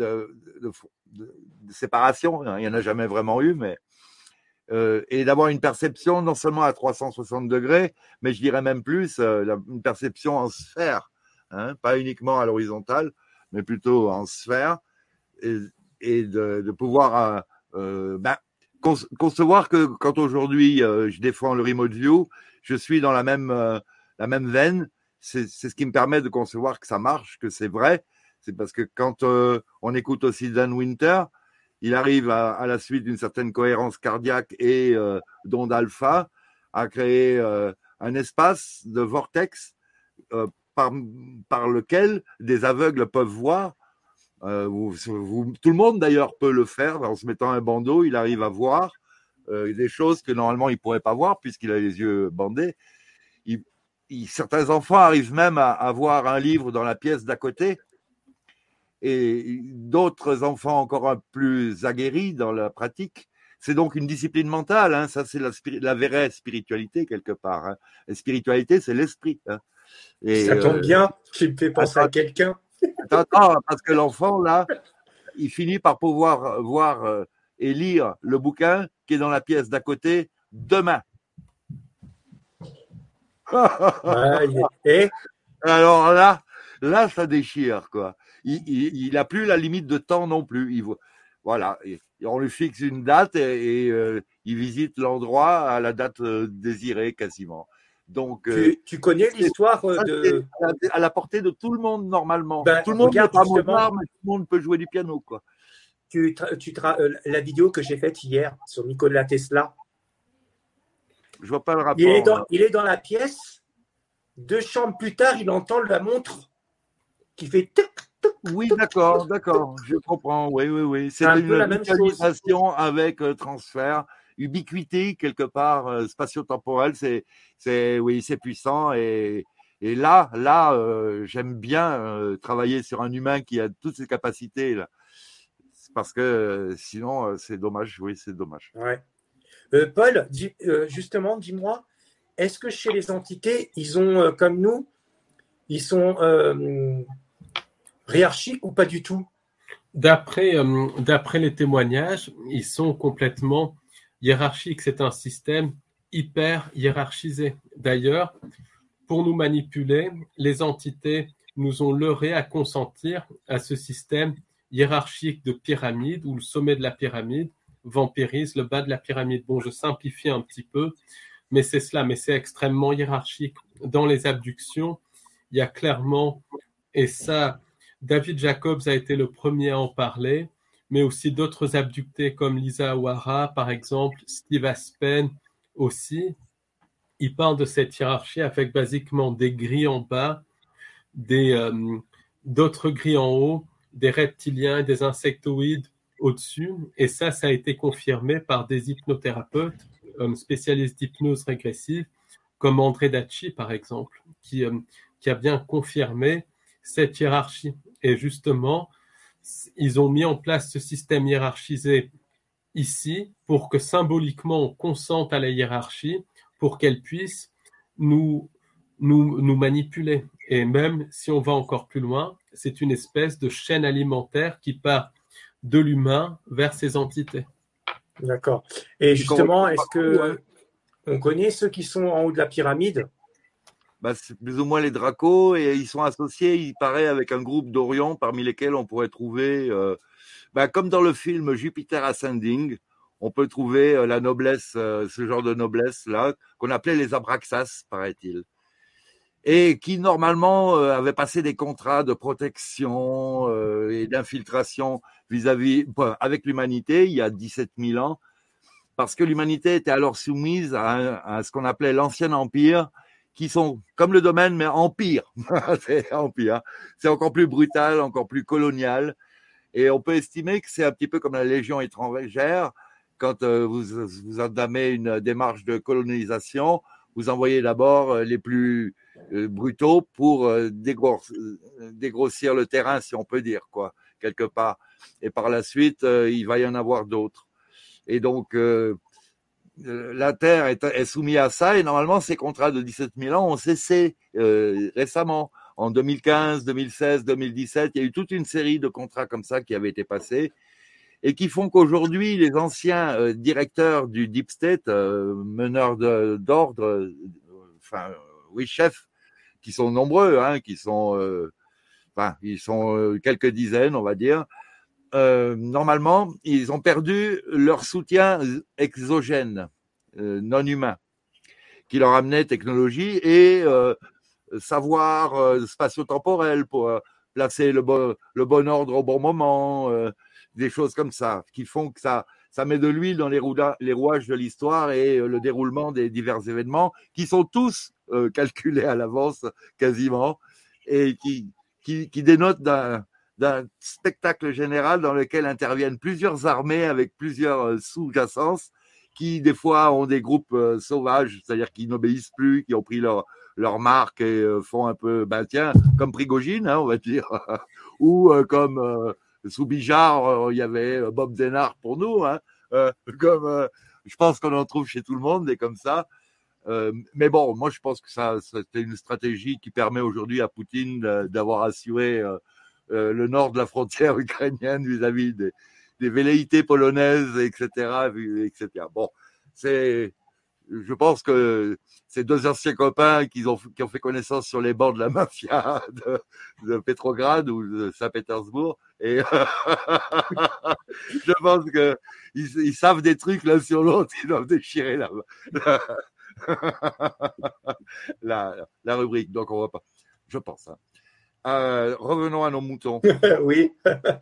de séparation. Il y en a jamais vraiment eu, mais et d'avoir une perception non seulement à 360 degrés, mais je dirais même plus une perception en sphère, hein, pas uniquement à l'horizontale, mais plutôt en sphère, et de pouvoir concevoir que quand aujourd'hui je défends le remote view, je suis dans la même veine. C'est ce qui me permet de concevoir que ça marche, que c'est vrai. C'est parce que quand on écoute aussi Dan Winter, il arrive à la suite d'une certaine cohérence cardiaque et d'onde alpha à créer un espace de vortex par lequel des aveugles peuvent voir. Tout le monde d'ailleurs peut le faire en se mettant un bandeau. Il arrive à voir des choses que normalement il ne pourrait pas voir puisqu'il a les yeux bandés. Certains enfants arrivent même à voir un livre dans la pièce d'à côté. Et d'autres enfants encore un plus aguerris dans la pratique. C'est donc une discipline mentale, hein. Ça c'est la vraie spiritualité quelque part, hein. La spiritualité, c'est l'esprit, hein. Et ça tombe bien, tu me fais penser à quelqu'un. Attends, parce que l'enfant là, il finit par pouvoir voir et lire le bouquin qui est dans la pièce d'à côté demain. Et alors là, ça déchire, quoi. Il a plus la limite de temps non plus. Voilà, on lui fixe une date et il visite l'endroit à la date désirée quasiment. Donc, tu connais l'histoire de à la portée de tout le monde normalement. Ben, tout le monde n'est pas justement, Mozart, mais tout le monde peut jouer du piano, quoi. La vidéo que j'ai faite hier sur Nikola Tesla. Je vois pas le rapport. Il est dans la pièce. 2 chambres plus tard, il entend la montre qui fait tic. Oui, d'accord, je comprends. Oui. C'est un peu la même visualisation avec transfert, ubiquité quelque part spatio-temporelle. C'est puissant et là, j'aime bien travailler sur un humain qui a toutes ces capacités là, parce que sinon c'est dommage. Oui, c'est dommage. Ouais. Paul, justement, dis-moi, est-ce que chez les entités, ils ont comme nous, ils sont hiérarchiques ou pas du tout? D'après les témoignages, ils sont complètement hiérarchiques. C'est un système hyper hiérarchisé. D'ailleurs, pour nous manipuler, les entités nous ont leurré à consentir à ce système hiérarchique de pyramide où le sommet de la pyramide vampirise le bas de la pyramide. Bon, je simplifie un petit peu, mais c'est cela, mais c'est extrêmement hiérarchique. Dans les abductions, il y a clairement, et ça, David Jacobs a été le premier à en parler, mais aussi d'autres abductés comme Lisa O'Hara, par exemple, Steve Aspen aussi. Ils parlent de cette hiérarchie avec basiquement des grilles en bas, d'autres grilles en haut, des reptiliens et des insectoïdes au-dessus. Et ça a été confirmé par des hypnothérapeutes spécialistes d'hypnose régressive, comme André Dacci, par exemple, qui a bien confirmé cette hiérarchie. Et justement, ils ont mis en place ce système hiérarchisé ici pour que symboliquement on consente à la hiérarchie pour qu'elle puisse nous manipuler. Et même si on va encore plus loin, c'est une espèce de chaîne alimentaire qui part de l'humain vers ces entités. D'accord. Et justement, est-ce que on connaît ceux qui sont en haut de la pyramide? C'est plus ou moins les Dracos et ils sont associés, il paraît, avec un groupe d'Orion parmi lesquels on pourrait trouver, comme dans le film Jupiter Ascending, on peut trouver la noblesse, ce genre de noblesse-là, qu'on appelait les Abraxas, paraît-il. Et qui, normalement, avaient passé des contrats de protection et d'infiltration avec l'humanité il y a 17 000 ans, parce que l'humanité était alors soumise à ce qu'on appelait l'Ancien Empire, qui sont comme le domaine, mais empire. C'est empire. C'est encore plus brutal, encore plus colonial. Et on peut estimer que c'est un petit peu comme la Légion étrangère. Quand vous entamez une démarche de colonisation, vous envoyez d'abord les plus brutaux pour dégrossir le terrain, si on peut dire, quoi, quelque part. Et par la suite, il va y en avoir d'autres. Et donc, la Terre est soumise à ça, et normalement, ces contrats de 17 000 ans ont cessé récemment. En 2015, 2016, 2017, il y a eu toute une série de contrats comme ça qui avaient été passés et qui font qu'aujourd'hui, les anciens directeurs du Deep State, meneurs d'ordre, oui, chefs, qui sont nombreux, hein, ils sont quelques dizaines, on va dire, normalement, ils ont perdu leur soutien exogène, non humain, qui leur amenait technologie et savoir spatio-temporel pour placer le bon ordre au bon moment, des choses comme ça, qui font que ça met de l'huile dans les rouages de l'histoire et le déroulement des divers événements qui sont tous calculés à l'avance quasiment et qui dénotent d'un spectacle général dans lequel interviennent plusieurs armées avec plusieurs sous-jacенces qui, des fois, ont des groupes sauvages, c'est-à-dire qui n'obéissent plus, qui ont pris leur marque et font un peu, comme Prigogine, hein, on va dire, ou comme sous Bijard, il y avait Bob Denard pour nous, hein, je pense qu'on en trouve chez tout le monde, des comme ça. Mais bon, moi, je pense que c'était une stratégie qui permet aujourd'hui à Poutine d'avoir assuré le nord de la frontière ukrainienne vis-à-vis des velléités polonaises, etc., etc. Bon, je pense que ces deux anciens copains qui ont fait connaissance sur les bancs de la mafia de Petrograd ou de Saint-Pétersbourg, et je pense que ils savent des trucs l'un sur l'autre, ils doivent déchirer la rubrique. Donc on va pas, je pense. Hein. Revenons à nos moutons. Oui.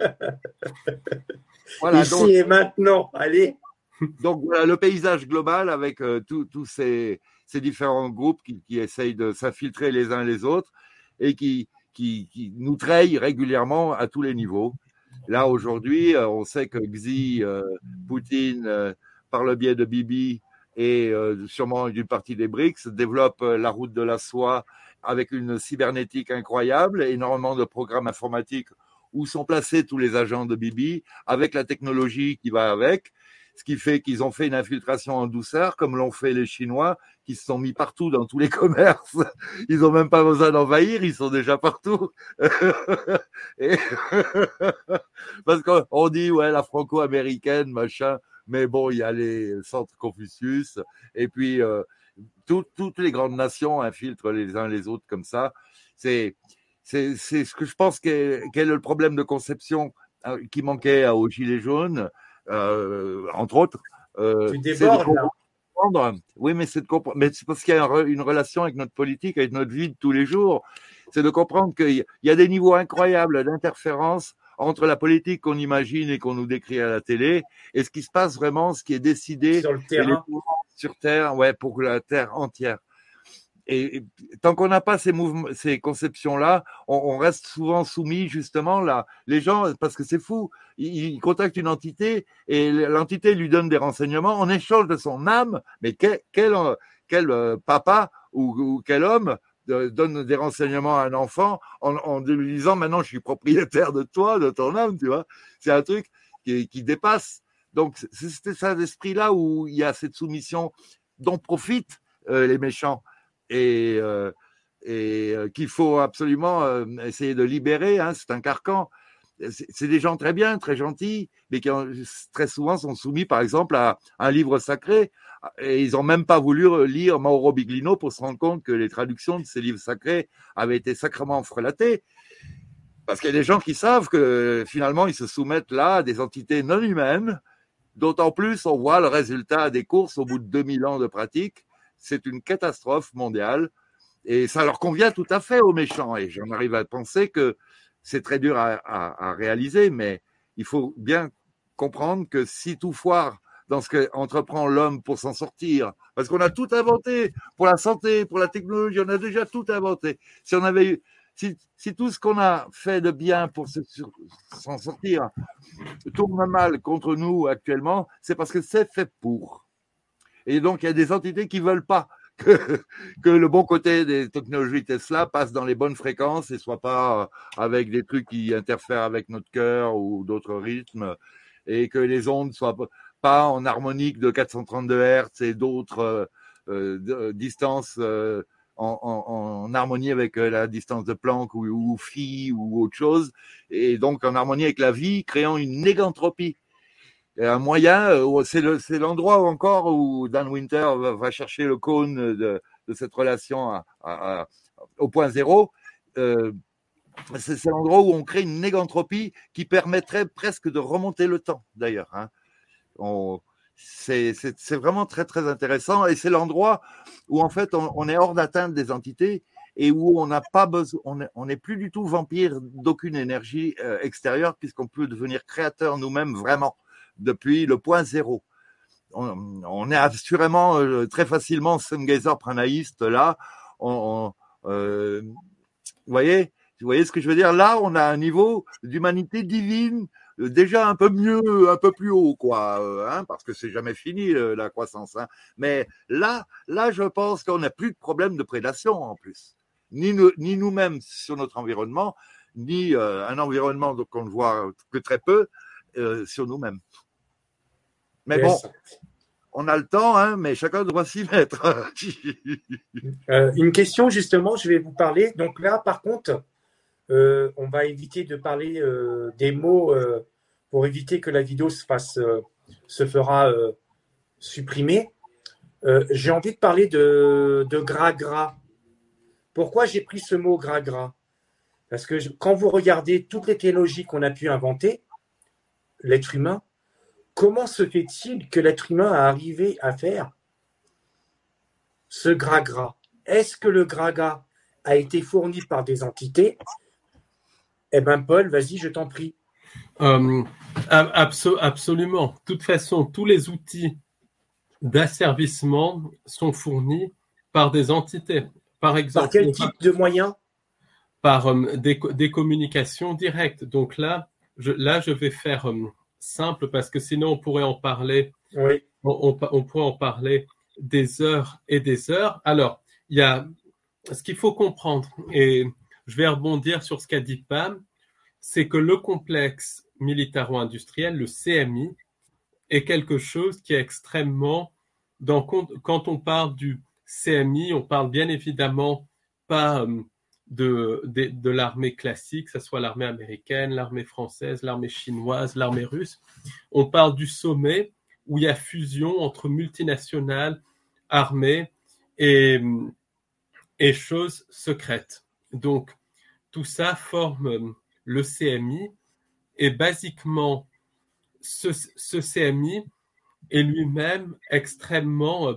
Voilà, ici donc, et maintenant, allez. Donc voilà le paysage global avec tous ces différents groupes qui essayent de s'infiltrer les uns les autres et qui nous trahissent régulièrement à tous les niveaux. Là aujourd'hui, on sait que Xi, Poutine, par le biais de Bibi et sûrement d'une partie des BRICS, développe la route de la soie avec une cybernétique incroyable, énormément de programmes informatiques où sont placés tous les agents de Bibi, avec la technologie qui va avec, ce qui fait qu'ils ont fait une infiltration en douceur, comme l'ont fait les Chinois, qui se sont mis partout dans tous les commerces. Ils n'ont même pas besoin d'envahir, ils sont déjà partout. Et parce qu'on dit, ouais, la franco-américaine, machin, mais bon, il y a les centres Confucius, et puis toutes les grandes nations infiltrent les uns les autres comme ça. C'est ce que je pense qu'est le problème de conception qui manquait aux Gilets jaunes, entre autres. Tu débordes là. Oui, mais c'est de comprendre. Mais c'est parce qu'il y a une relation avec notre politique, avec notre vie de tous les jours. C'est de comprendre qu'il y a des niveaux incroyables d'interférence entre la politique qu'on imagine et qu'on nous décrit à la télé et ce qui se passe vraiment, ce qui est décidé sur le terrain, sur Terre, ouais, pour la Terre entière. Et tant qu'on n'a pas ces conceptions-là, on reste souvent soumis justement là. Les gens, parce que c'est fou, ils contactent une entité et l'entité lui donne des renseignements en échange de son âme. Mais quel papa ou quel homme donne des renseignements à un enfant en lui disant maintenant je suis propriétaire de toi, de ton âme, tu vois. C'est un truc qui dépasse. Donc c'est ça l'esprit-là où il y a cette soumission dont profitent les méchants. Et qu'il faut absolument essayer de libérer. Hein, c'est un carcan. C'est des gens très bien, très gentils, mais qui très souvent sont soumis, par exemple, à un livre sacré. Et ils n'ont même pas voulu lire Mauro Biglino pour se rendre compte que les traductions de ces livres sacrés avaient été sacrément frelatées. Parce qu'il y a des gens qui savent que finalement, ils se soumettent là à des entités non humaines. D'autant plus, on voit le résultat des courses au bout de 2000 ans de pratique. C'est une catastrophe mondiale et ça leur convient tout à fait aux méchants. Et j'en arrive à penser que c'est très dur à réaliser, mais il faut bien comprendre que si tout foire dans ce qu'entreprend l'homme pour s'en sortir, parce qu'on a tout inventé pour la santé, pour la technologie, on a déjà tout inventé. Si on avait eu, si tout ce qu'on a fait de bien pour s'en sortir tourne mal contre nous actuellement, c'est parce que c'est fait pour. Et donc, il y a des entités qui ne veulent pas que le bon côté des technologies Tesla passe dans les bonnes fréquences et soit pas avec des trucs qui interfèrent avec notre cœur ou d'autres rythmes, et que les ondes soient pas en harmonique de 432 Hz et d'autres distances en harmonie avec la distance de Planck ou phi ou autre chose, et donc en harmonie avec la vie, créant une négantropie. Et un moyen, c'est l'endroit encore où Dan Winter va chercher le cône de cette relation au point zéro. C'est l'endroit où on crée une négantropie qui permettrait presque de remonter le temps, d'ailleurs. Hein. C'est vraiment très, très intéressant. Et c'est l'endroit où, en fait, on est hors d'atteinte des entités et où on n'a pas besoin, on n'est plus du tout vampire d'aucune énergie extérieure, puisqu'on peut devenir créateur nous-mêmes vraiment depuis le point zéro. On est assurément très facilement Sungazer pranaïste là. Vous voyez ce que je veux dire? Là, on a un niveau d'humanité divine déjà un peu mieux, un peu plus haut, quoi, hein, parce que c'est jamais fini la croissance. Hein. Mais là, je pense qu'on n'a plus de problème de prédation en plus, ni nous-mêmes sur notre environnement, ni un environnement qu'on ne voit que très peu sur nous-mêmes. Mais bon, on a le temps, hein, mais chacun doit s'y mettre. Une question, justement, je vais vous parler. Donc là, par contre, on va éviter de parler des mots pour éviter que la vidéo se fera supprimer. J'ai envie de parler de gras. Pourquoi j'ai pris ce mot gras? Parce que quand vous regardez toutes les technologies qu'on a pu inventer, l'être humain, comment se fait-il que l'être humain a arrivé à faire ce gras? Est-ce que le gras a été fourni par des entités? Eh bien, Paul, vas-y, je t'en prie. Absolument. De toute façon, tous les outils d'asservissement sont fournis par des entités. Par exemple, par quel type de moyens? Par des communications directes. Donc là, je vais faire simple parce que sinon on pourrait en parler. Oui. On pourrait en parler des heures et des heures. Alors, il y a ce qu'il faut comprendre, et je vais rebondir sur ce qu'a dit Pam, c'est que le complexe militaro-industriel, le CMI, est quelque chose qui est extrêmement... Quand on parle du CMI, on parle bien évidemment pas de l'armée classique, que ce soit l'armée américaine, l'armée française, l'armée chinoise, l'armée russe. On parle du sommet où il y a fusion entre multinationales, armées et choses secrètes. Donc, tout ça forme le CMI, et basiquement, ce CMI est lui-même extrêmement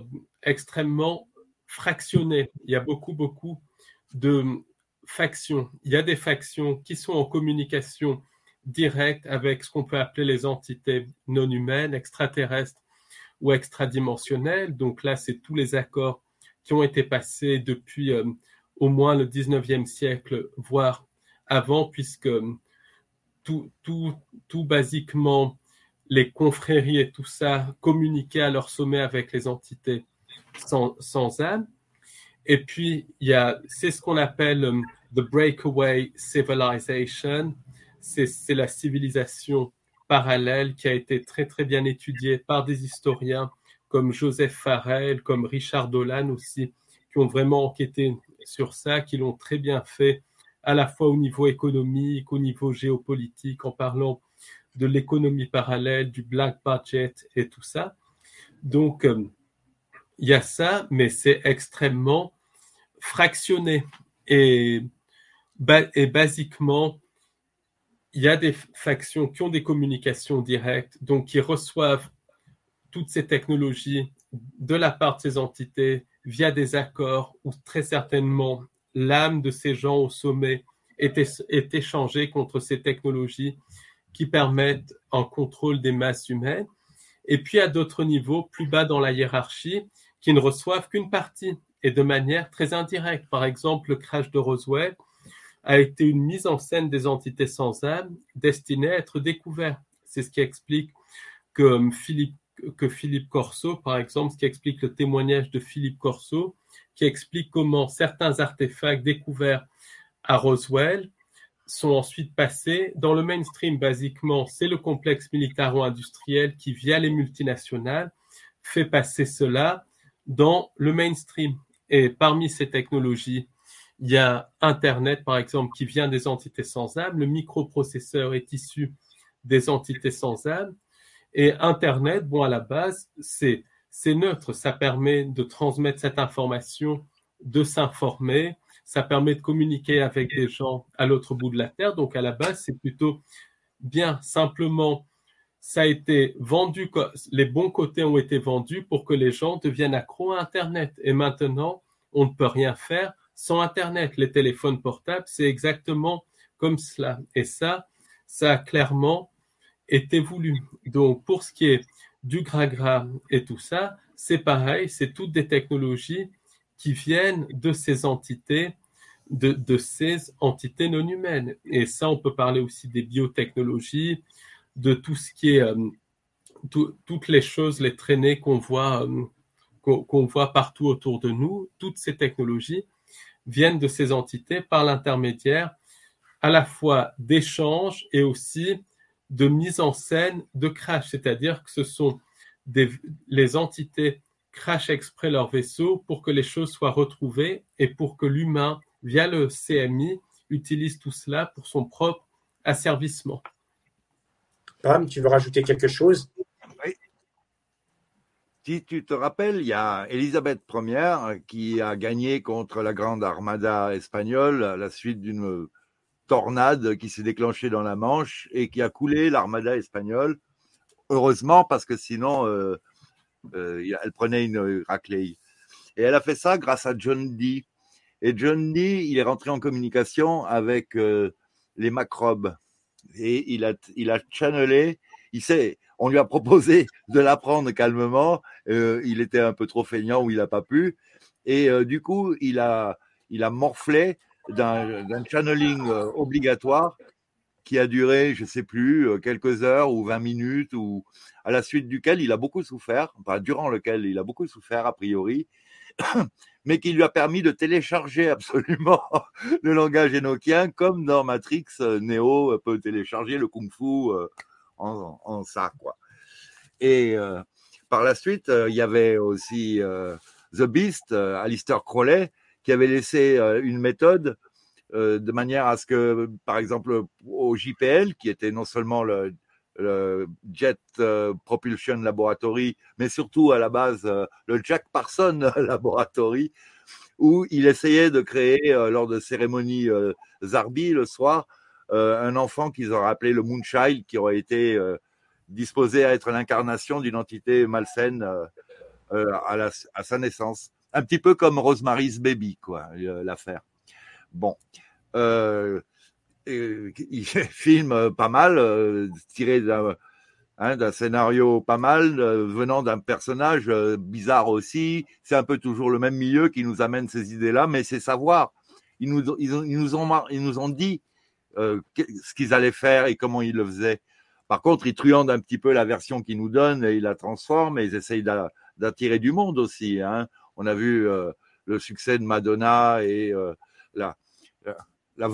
fractionné. Il y a beaucoup de factions. Il y a des factions qui sont en communication directe avec ce qu'on peut appeler les entités non humaines, extraterrestres ou extradimensionnelles. Donc là, c'est tous les accords qui ont été passés depuis au moins le 19e siècle, voire avant, puisque tout basiquement, les confréries et tout ça communiquaient à leur sommet avec les entités sans âme. Et puis, c'est ce qu'on appelle the breakaway civilization. C'est la civilisation parallèle qui a été très, très bien étudiée par des historiens comme Joseph Farrell, comme Richard Dolan aussi, qui ont vraiment enquêté sur ça, qui l'ont très bien fait, à la fois au niveau économique, au niveau géopolitique, en parlant de l'économie parallèle, du black budget et tout ça. Donc, il y a ça, mais c'est extrêmement fractionné. Et basiquement, il y a des factions qui ont des communications directes, donc qui reçoivent toutes ces technologies de la part de ces entités via des accords où très certainement l'âme de ces gens au sommet est échangée contre ces technologies qui permettent un contrôle des masses humaines. Et puis à d'autres niveaux, plus bas dans la hiérarchie, qui ne reçoivent qu'une partie et de manière très indirecte. Par exemple, le crash de Roswell a été une mise en scène des entités sans âme destinée à être découverte. C'est ce qui explique que que Philippe Corso, par exemple, ce qui explique le témoignage de Philippe Corso, qui explique comment certains artefacts découverts à Roswell sont ensuite passés dans le mainstream. Basiquement, c'est le complexe militaro-industriel qui, via les multinationales, fait passer cela dans le mainstream. Et parmi ces technologies, il y a Internet, par exemple, qui vient des entités sans âme. Le microprocesseur est issu des entités sans âme. Et Internet, bon, à la base, c'est neutre. Ça permet de transmettre cette information, de s'informer. Ça permet de communiquer avec des gens à l'autre bout de la Terre. Donc, à la base, c'est plutôt bien. Simplement, ça a été vendu, les bons côtés ont été vendus pour que les gens deviennent accros à Internet. Et maintenant, on ne peut rien faire sans Internet. Les téléphones portables, c'est exactement comme cela. Et ça a clairement été voulu. Donc, pour ce qui est du gras et tout ça, c'est pareil, c'est toutes des technologies qui viennent de ces entités, de ces entités non humaines. Et ça, on peut parler aussi des biotechnologies, de tout ce qui est toutes les choses, les traînées qu'on voit partout autour de nous. Toutes ces technologies viennent de ces entités par l'intermédiaire à la fois d'échanges et aussi de mise en scène de crash, c'est-à-dire que ce sont les entités crachent exprès leur vaisseau pour que les choses soient retrouvées et pour que l'humain, via le CMI, utilise tout cela pour son propre asservissement. Pam, tu veux rajouter quelque chose? Oui. Si tu te rappelles, il y a Élisabeth Ier qui a gagné contre la grande armada espagnole à la suite d'une tornade qui s'est déclenchée dans la Manche et qui a coulé l'armada espagnole. Heureusement, parce que sinon, elle prenait une raclée. Et elle a fait ça grâce à John Dee. Et John Dee, il est rentré en communication avec les macrobes. Et il a channelé. On lui a proposé de l'apprendre calmement. Il était un peu trop feignant ou il n'a pas pu. Et du coup, il a morflé d'un channeling obligatoire qui a duré, je ne sais plus, quelques heures ou 20 minutes, ou à la suite duquel il a beaucoup souffert, enfin, durant lequel il a beaucoup souffert a priori, mais qui lui a permis de télécharger absolument le langage énochien, comme dans Matrix, Neo peut télécharger le kung-fu en ça, quoi. Et par la suite, il y avait aussi The Beast, Aleister Crowley, qui avait laissé une méthode de manière à ce que, par exemple, au JPL, qui était non seulement le Jet Propulsion Laboratory, mais surtout à la base le Jack Parsons Laboratory, où il essayait de créer, lors de cérémonies Zarbi le soir, un enfant qu'ils auraient appelé le Moonchild, qui aurait été disposé à être l'incarnation d'une entité malsaine à sa naissance. Un petit peu comme Rosemary's Baby, quoi, l'affaire. Bon. Il filme pas mal, tiré d'un scénario pas mal, venant d'un personnage bizarre aussi. C'est un peu toujours le même milieu qui nous amène ces idées-là, mais c'est savoir. Ils nous ont dit ce qu'ils allaient faire et comment ils le faisaient. Par contre, ils truandent un petit peu la version qu'ils nous donnent et ils la transforment et ils essayent d'attirer du monde aussi. Hein. On a vu le succès de Madonna et la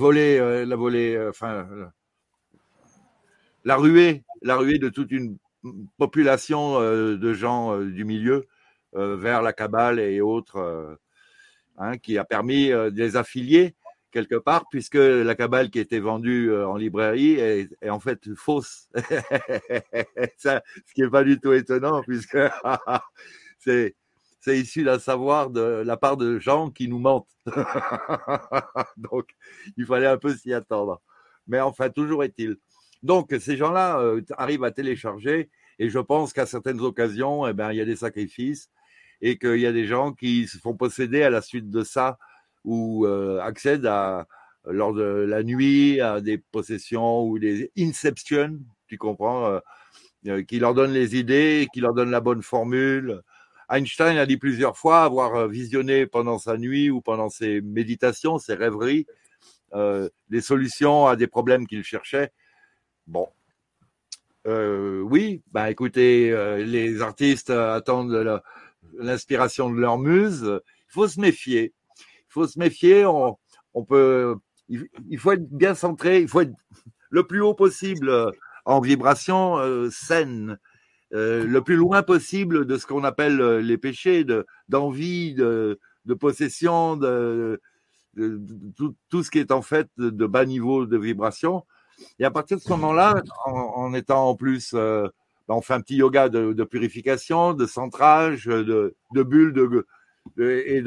ruée de toute une population de gens du milieu vers la cabale et autres, qui a permis de les affilier quelque part, puisque la cabale qui était vendue en librairie est en fait fausse. Ça, ce qui n'est pas du tout étonnant, puisque c'est issu d'un savoir de la part de gens qui nous mentent. Donc, il fallait un peu s'y attendre. Mais enfin, toujours est-il. Donc, ces gens-là arrivent à télécharger, et je pense qu'à certaines occasions, il y a des sacrifices, et qu'il y a des gens qui se font posséder à la suite de ça, ou accèdent lors de la nuit à des possessions ou des inceptions, tu comprends, qui leur donnent les idées, qui leur donnent la bonne formule. Einstein a dit plusieurs fois avoir visionné pendant sa nuit ou pendant ses méditations, ses rêveries, des solutions à des problèmes qu'il cherchait. Bon. Oui, bah écoutez, les artistes attendent l'inspiration de leur muse. Il faut se méfier. Il faut se méfier. On peut, il faut être bien centré. Il faut être le plus haut possible en vibration saine, le plus loin possible de ce qu'on appelle les péchés, d'envie, de possession, tout ce qui est en fait de bas niveau de vibration. Et à partir de ce moment-là, en étant en plus, on fait un petit yoga de purification, de centrage, de bulles, et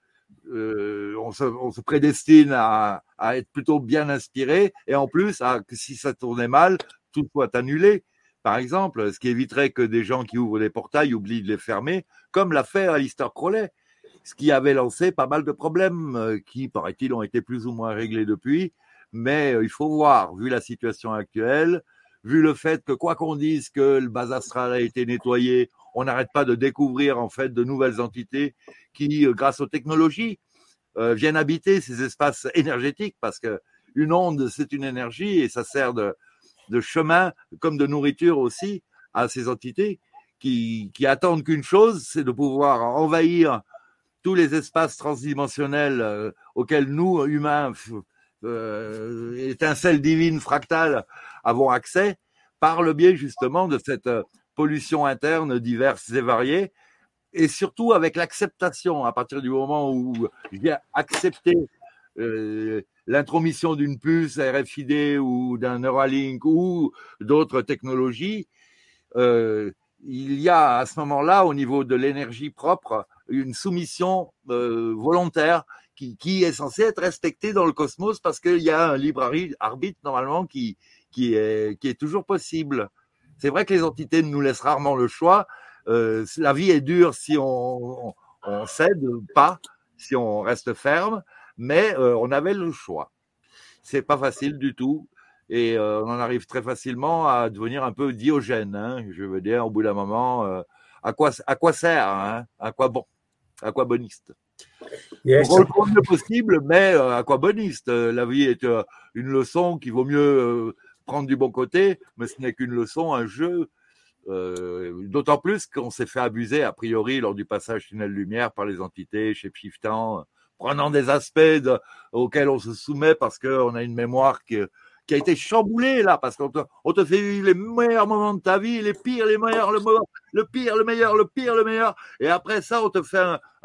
on se prédestine à être plutôt bien inspiré, et en plus, que si ça tournait mal, tout soit annulé. Par exemple, ce qui éviterait que des gens qui ouvrent les portails oublient de les fermer, comme l'a fait Aleister Crowley, ce qui avait lancé pas mal de problèmes qui, paraît-il, ont été plus ou moins réglés depuis. Mais il faut voir, vu la situation actuelle, vu le fait que quoi qu'on dise que le bas astral a été nettoyé, on n'arrête pas de découvrir en fait de nouvelles entités qui, grâce aux technologies, viennent habiter ces espaces énergétiques, parce que une onde, c'est une énergie, et ça sert de chemin comme de nourriture aussi à ces entités qui attendent qu'une chose, c'est de pouvoir envahir tous les espaces transdimensionnels auxquels nous, humains, étincelles divines fractales, avons accès, par le biais justement de cette pollution interne diverse et variée, et surtout avec l'acceptation. À partir du moment où j'ai accepté l'intromission d'une puce RFID ou d'un Neuralink ou d'autres technologies, il y a à ce moment-là, au niveau de l'énergie propre, une soumission volontaire qui est censée être respectée dans le cosmos, parce qu'il y a un libre arbitre normalement qui est toujours possible. C'est vrai que les entités nous laissent rarement le choix. La vie est dure si on cède pas, si on reste ferme, mais on avait le choix. C'est pas facile du tout. Et on en arrive très facilement à devenir un peu Diogène. Hein. Je veux dire, au bout d'un moment, à quoi sert, hein, à quoi boniste. Yes. Donc, on le mieux possible, mais à quoi boniste. La vie est une leçon qu'il vaut mieux prendre du bon côté, mais ce n'est qu'une leçon, un jeu. D'autant plus qu'on s'est fait abuser, a priori, lors du passage tunnel lumière par les entités, shape-shiftant, prenant des aspects auxquels on se soumet parce qu'on a une mémoire qui a été chamboulée là, parce qu'on te fait vivre les meilleurs moments de ta vie, les pires, les meilleurs, le pire, le meilleur, le pire, le meilleur, et après ça, on te fait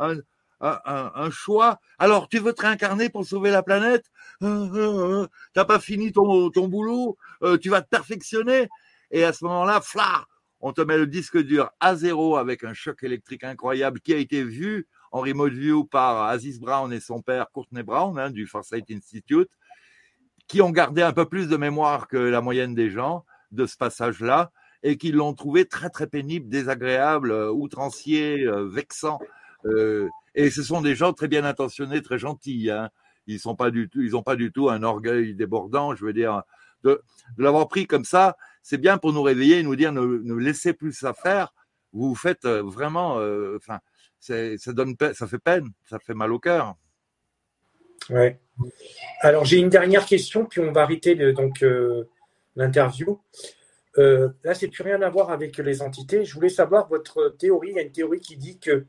un choix. Alors, tu veux te réincarner pour sauver la planète? T'as pas fini ton boulot? Tu vas te perfectionner? Et à ce moment-là, flard, on te met le disque dur à zéro avec un choc électrique incroyable qui a été vu en remote view par Aziz Brown et son père Courtney Brown, hein, du Farsight Institute, qui ont gardé un peu plus de mémoire que la moyenne des gens de ce passage-là, et qui l'ont trouvé très très pénible, désagréable, outrancier, vexant. Et ce sont des gens très bien intentionnés, très gentils. Hein. Ils n'ont pas du tout un orgueil débordant. Je veux dire, de l'avoir pris comme ça, c'est bien pour nous réveiller et nous dire ne laissez plus ça faire. Vous vous faites vraiment, ça fait peine, ça fait mal au cœur. Ouais. Alors j'ai une dernière question, puis on va arrêter l'interview. Là, c'est plus rien à voir avec les entités. Je voulais savoir votre théorie. Il y a une théorie qui dit que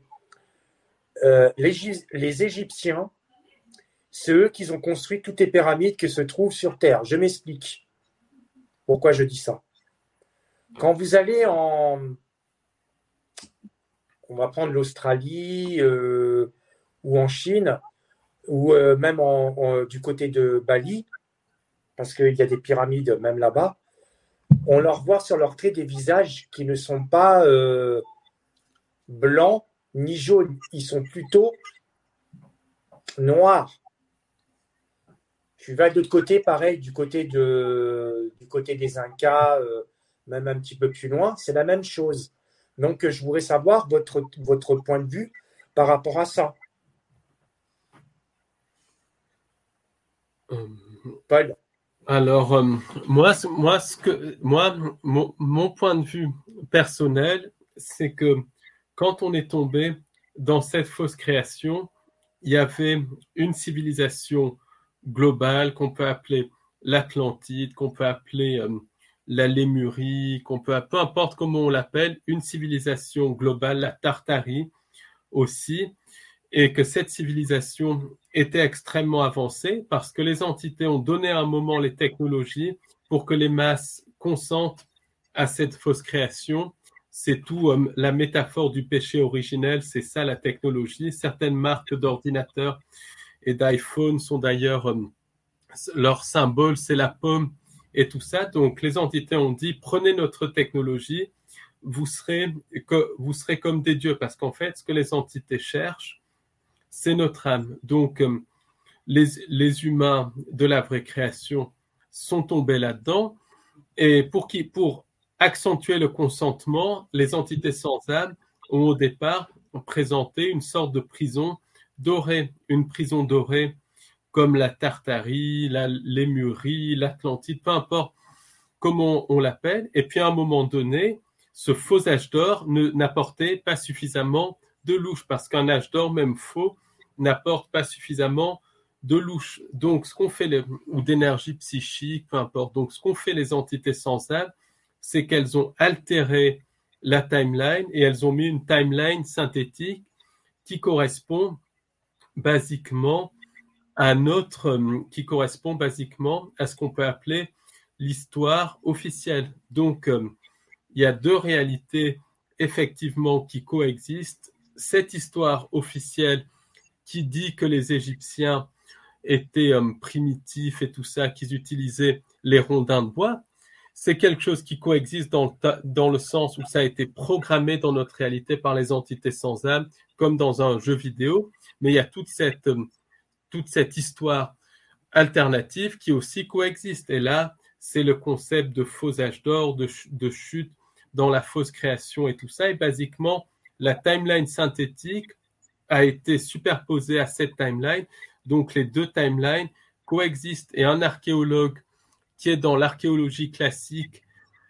les Égyptiens, c'est eux qui ont construit toutes les pyramides qui se trouvent sur Terre. Je m'explique pourquoi je dis ça. Quand vous allez on va prendre l'Australie ou en Chine, ou même du côté de Bali, parce qu'il y a des pyramides même là-bas, on leur voit sur leurs traits des visages qui ne sont pas blancs ni jaunes, ils sont plutôt noirs. Tu vas de l'autre côté, pareil, du côté des Incas, même un petit peu plus loin, c'est la même chose. Donc, je voudrais savoir votre point de vue par rapport à ça. Paul. Alors, mon point de vue personnel, c'est que quand on est tombé dans cette fausse création, il y avait une civilisation globale qu'on peut appeler l'Atlantide, qu'on peut appeler la Lémurie, peu importe comment on l'appelle, une civilisation globale, la Tartarie aussi, et que cette civilisation était extrêmement avancée parce que les entités ont donné à un moment les technologies pour que les masses consentent à cette fausse création. C'est tout la métaphore du péché originel, c'est ça la technologie. Certaines marques d'ordinateurs et d'iPhone sont d'ailleurs, leur symbole, c'est la pomme et tout ça. Donc les entités ont dit, prenez notre technologie, vous serez comme des dieux, parce qu'en fait, ce que les entités cherchent, c'est notre âme. Donc, les humains de la vraie création sont tombés là-dedans. Et pour accentuer le consentement, les entités sans âme ont au départ présenté une sorte de prison dorée, une prison dorée comme la Tartarie, la Lémurie, l'Atlantide, peu importe comment on l'appelle. Et puis à un moment donné, ce faux âge d'or n'apportait pas suffisamment de louche, parce qu'un âge d'or, même faux, n'apporte pas suffisamment de louche. Donc, ce qu'on fait, ou d'énergie psychique, peu importe. Donc, ce qu'ont fait les entités sans âme, c'est qu'elles ont altéré la timeline et elles ont mis une timeline synthétique qui correspond basiquement qui correspond basiquement à ce qu'on peut appeler l'histoire officielle. Donc, il y a deux réalités effectivement qui coexistent. Cette histoire officielle qui dit que les Égyptiens étaient primitifs et tout ça, qu'ils utilisaient les rondins de bois, c'est quelque chose qui coexiste dans le sens où ça a été programmé dans notre réalité par les entités sans âme, comme dans un jeu vidéo, mais il y a toute cette histoire alternative qui aussi coexiste. Et là, c'est le concept de faux âge d'or, de chute dans la fausse création et tout ça. Et basiquement, la timeline synthétique a été superposée à cette timeline. Donc, les deux timelines coexistent. Et un archéologue qui est dans l'archéologie classique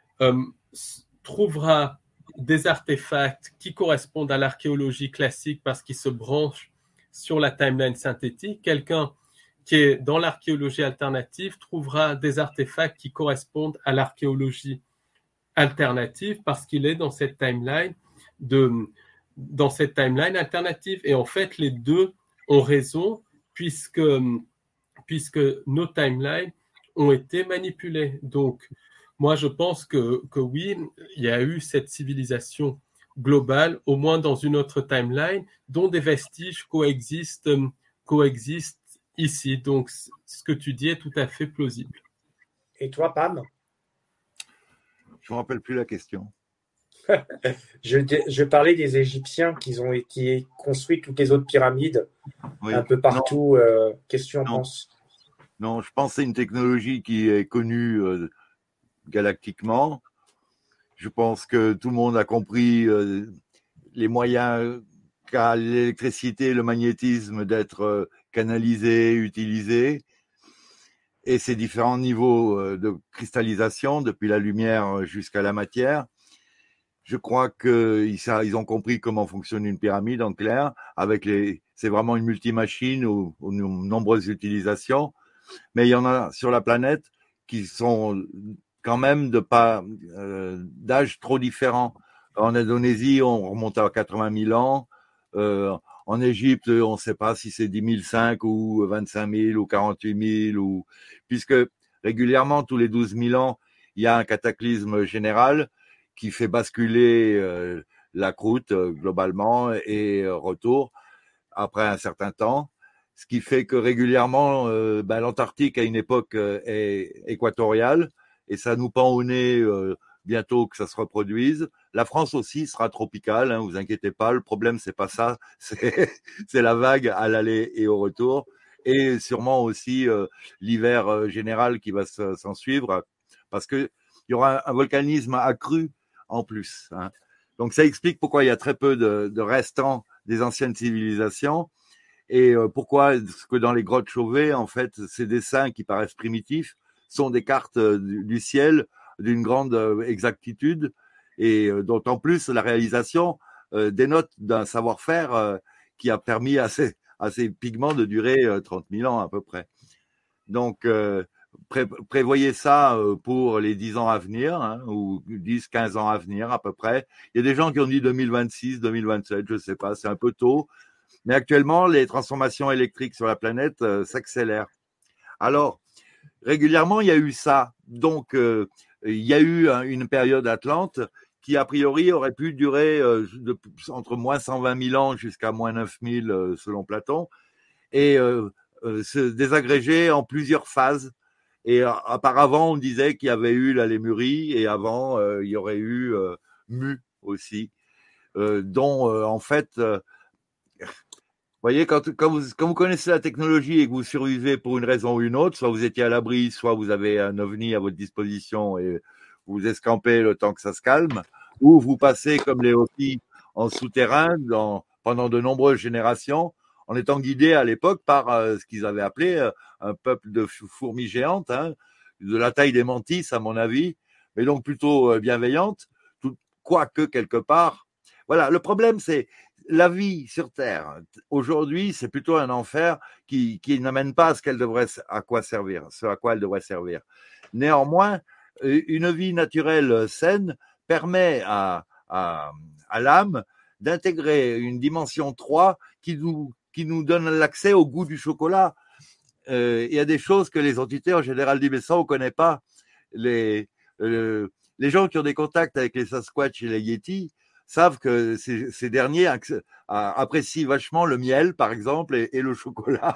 trouvera des artefacts qui correspondent à l'archéologie classique parce qu'ils se branchent sur la timeline synthétique. Quelqu'un qui est dans l'archéologie alternative trouvera des artefacts qui correspondent à l'archéologie alternative parce qu'il est dans cette timeline alternative. Et en fait, les deux ont raison puisque nos timelines ont été manipulées. Donc, moi, je pense que oui, il y a eu cette civilisation globale, au moins dans une autre timeline, dont des vestiges coexistent ici. Donc, ce que tu dis est tout à fait plausible. Et toi, Pam? Je ne me rappelle plus la question. Je parlais des Égyptiens qui ont construit toutes les autres pyramides un peu partout. Qu'est-ce que tu en penses? Non, je pense que c'est une technologie qui est connue galactiquement. Je pense que tout le monde a compris les moyens qu'a l'électricité et le magnétisme d'être canalisés, utilisés, et ces différents niveaux de cristallisation, depuis la lumière jusqu'à la matière. Je crois qu'ils ont compris comment fonctionne une pyramide en clair. C'est vraiment une multimachine aux nombreuses utilisations. Mais il y en a sur la planète qui sont quand même d'âge trop différents. En Indonésie, on remonte à 80 000 ans. En Égypte, on ne sait pas si c'est 10 500 ou 25 000 ou 48 000, puisque régulièrement, tous les 12 000 ans, il y a un cataclysme général qui fait basculer la croûte globalement et retour après un certain temps. Ce qui fait que régulièrement, l'Antarctique à une époque est équatoriale et ça nous pend au nez bientôt que ça se reproduise. La France aussi sera tropicale, hein, vous inquiétez pas. Le problème c'est pas ça, c'est la vague à l'aller et au retour, et sûrement aussi l'hiver général qui va s'en suivre, parce que il y aura un volcanisme accru en plus. Hein. Donc ça explique pourquoi il y a très peu de restants des anciennes civilisations. Et pourquoi est-ce que dans les grottes Chauvet, en fait, ces dessins qui paraissent primitifs sont des cartes du ciel d'une grande exactitude, et d'autant plus la réalisation dénote d'un savoir-faire qui a permis à ces pigments de durer 30 000 ans à peu près. Donc prévoyez ça pour les 10 ans à venir, hein, ou 10, 15 ans à venir à peu près. Il y a des gens qui ont dit 2026, 2027, je sais pas, c'est un peu tôt. Mais actuellement, les transformations électriques sur la planète s'accélèrent. Alors, régulièrement, il y a eu ça. Donc, il y a eu une période Atlante qui, a priori, aurait pu durer entre moins 120 000 ans jusqu'à moins 9 000 selon Platon, et se désagréger en plusieurs phases. Et auparavant, on disait qu'il y avait eu la Lémurie, et avant, il y aurait eu Mu aussi, dont, en fait, vous voyez, quand vous connaissez la technologie et que vous survivez pour une raison ou une autre, soit vous étiez à l'abri, soit vous avez un ovni à votre disposition et vous escampez le temps que ça se calme, ou vous passez comme les Hopis en souterrain pendant de nombreuses générations, en étant guidés à l'époque par ce qu'ils avaient appelé un peuple de fourmis géantes, hein, de la taille des mantis à mon avis, mais donc plutôt bienveillantes, quoique quelque part. Voilà, le problème c'est la vie sur Terre, aujourd'hui, c'est plutôt un enfer qui n'amène pas à à quoi servir, ce à quoi elle devrait servir. Néanmoins, une vie naturelle saine permet à l'âme d'intégrer une dimension 3 qui nous donne l'accès au goût du chocolat. Il y a des choses que les entités en général disent, mais ça, on ne connaît pas. Les gens qui ont des contacts avec les Sasquatch et les Yétis savent que ces derniers apprécient vachement le miel, par exemple, et le chocolat.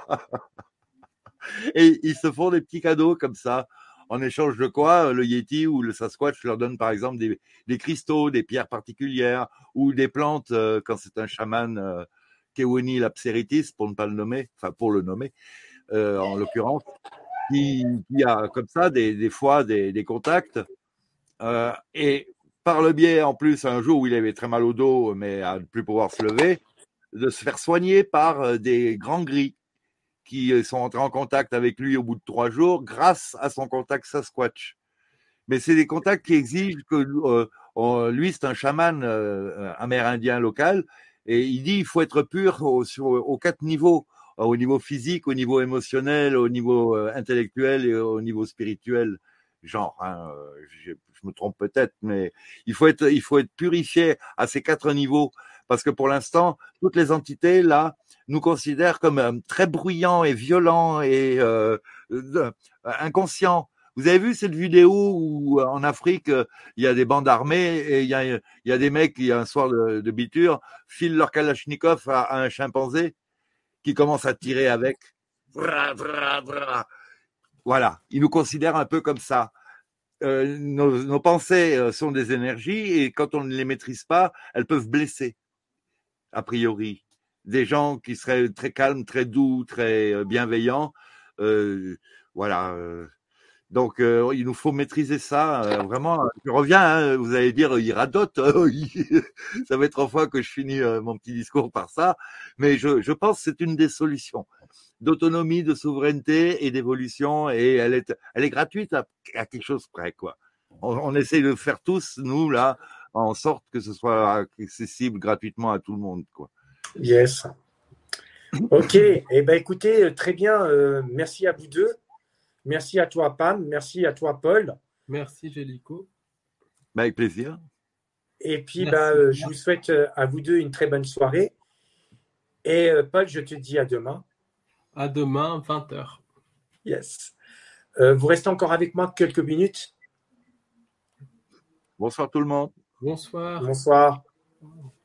Et ils se font des petits cadeaux comme ça. En échange de quoi, le Yéti ou le Sasquatch leur donne, par exemple, des cristaux, des pierres particulières, ou des plantes, quand c'est un chaman, Kewini Lapseritis, pour ne pas le nommer, enfin, pour le nommer, en l'occurrence, qui a comme ça des fois des contacts. Et par le biais, en plus, un jour où il avait très mal au dos, mais à ne plus pouvoir se lever, de se faire soigner par des grands gris qui sont entrés en contact avec lui au bout de 3 jours grâce à son contact Sasquatch. Mais c'est des contacts qui exigent que lui, c'est un chaman amérindien local, et il dit il faut être pur aux 4 niveaux, au niveau physique, au niveau émotionnel, au niveau intellectuel et au niveau spirituel. Genre, hein, je me trompe peut-être, mais il faut être purifié à ces 4 niveaux, parce que pour l'instant, toutes les entités là nous considèrent comme très bruyants et violents et inconscients. Vous avez vu cette vidéo où en Afrique, il y a des bandes armées et il y a des mecs qui, un soir de biture, filent leur kalachnikov à un chimpanzé qui commence à tirer avec. Voilà, ils nous considèrent un peu comme ça. Nos pensées sont des énergies et quand on ne les maîtrise pas, elles peuvent blesser, a priori. Des gens qui seraient très calmes, très doux, très bienveillants. Voilà. Donc, il nous faut maîtriser ça. Vraiment, je reviens, hein, vous allez dire, il radote. Ça fait 3 fois que je finis mon petit discours par ça. Mais je pense que c'est une des solutions d'autonomie, de souveraineté et d'évolution. Et elle est gratuite à quelque chose près, quoi. On essaie de faire tous, nous, là, en sorte que ce soit accessible gratuitement à tout le monde, quoi. Yes. Ok. Eh ben, écoutez, très bien. Merci à vous deux. Merci à toi, Pam. Merci à toi, Paul. Merci, Gélico. Avec plaisir. Et puis, Merci. je vous souhaite à vous deux une très bonne soirée. Et Paul, je te dis à demain. À demain, 20h. Yes. Vous restez encore avec moi quelques minutes. Bonsoir tout le monde. Bonsoir. Bonsoir.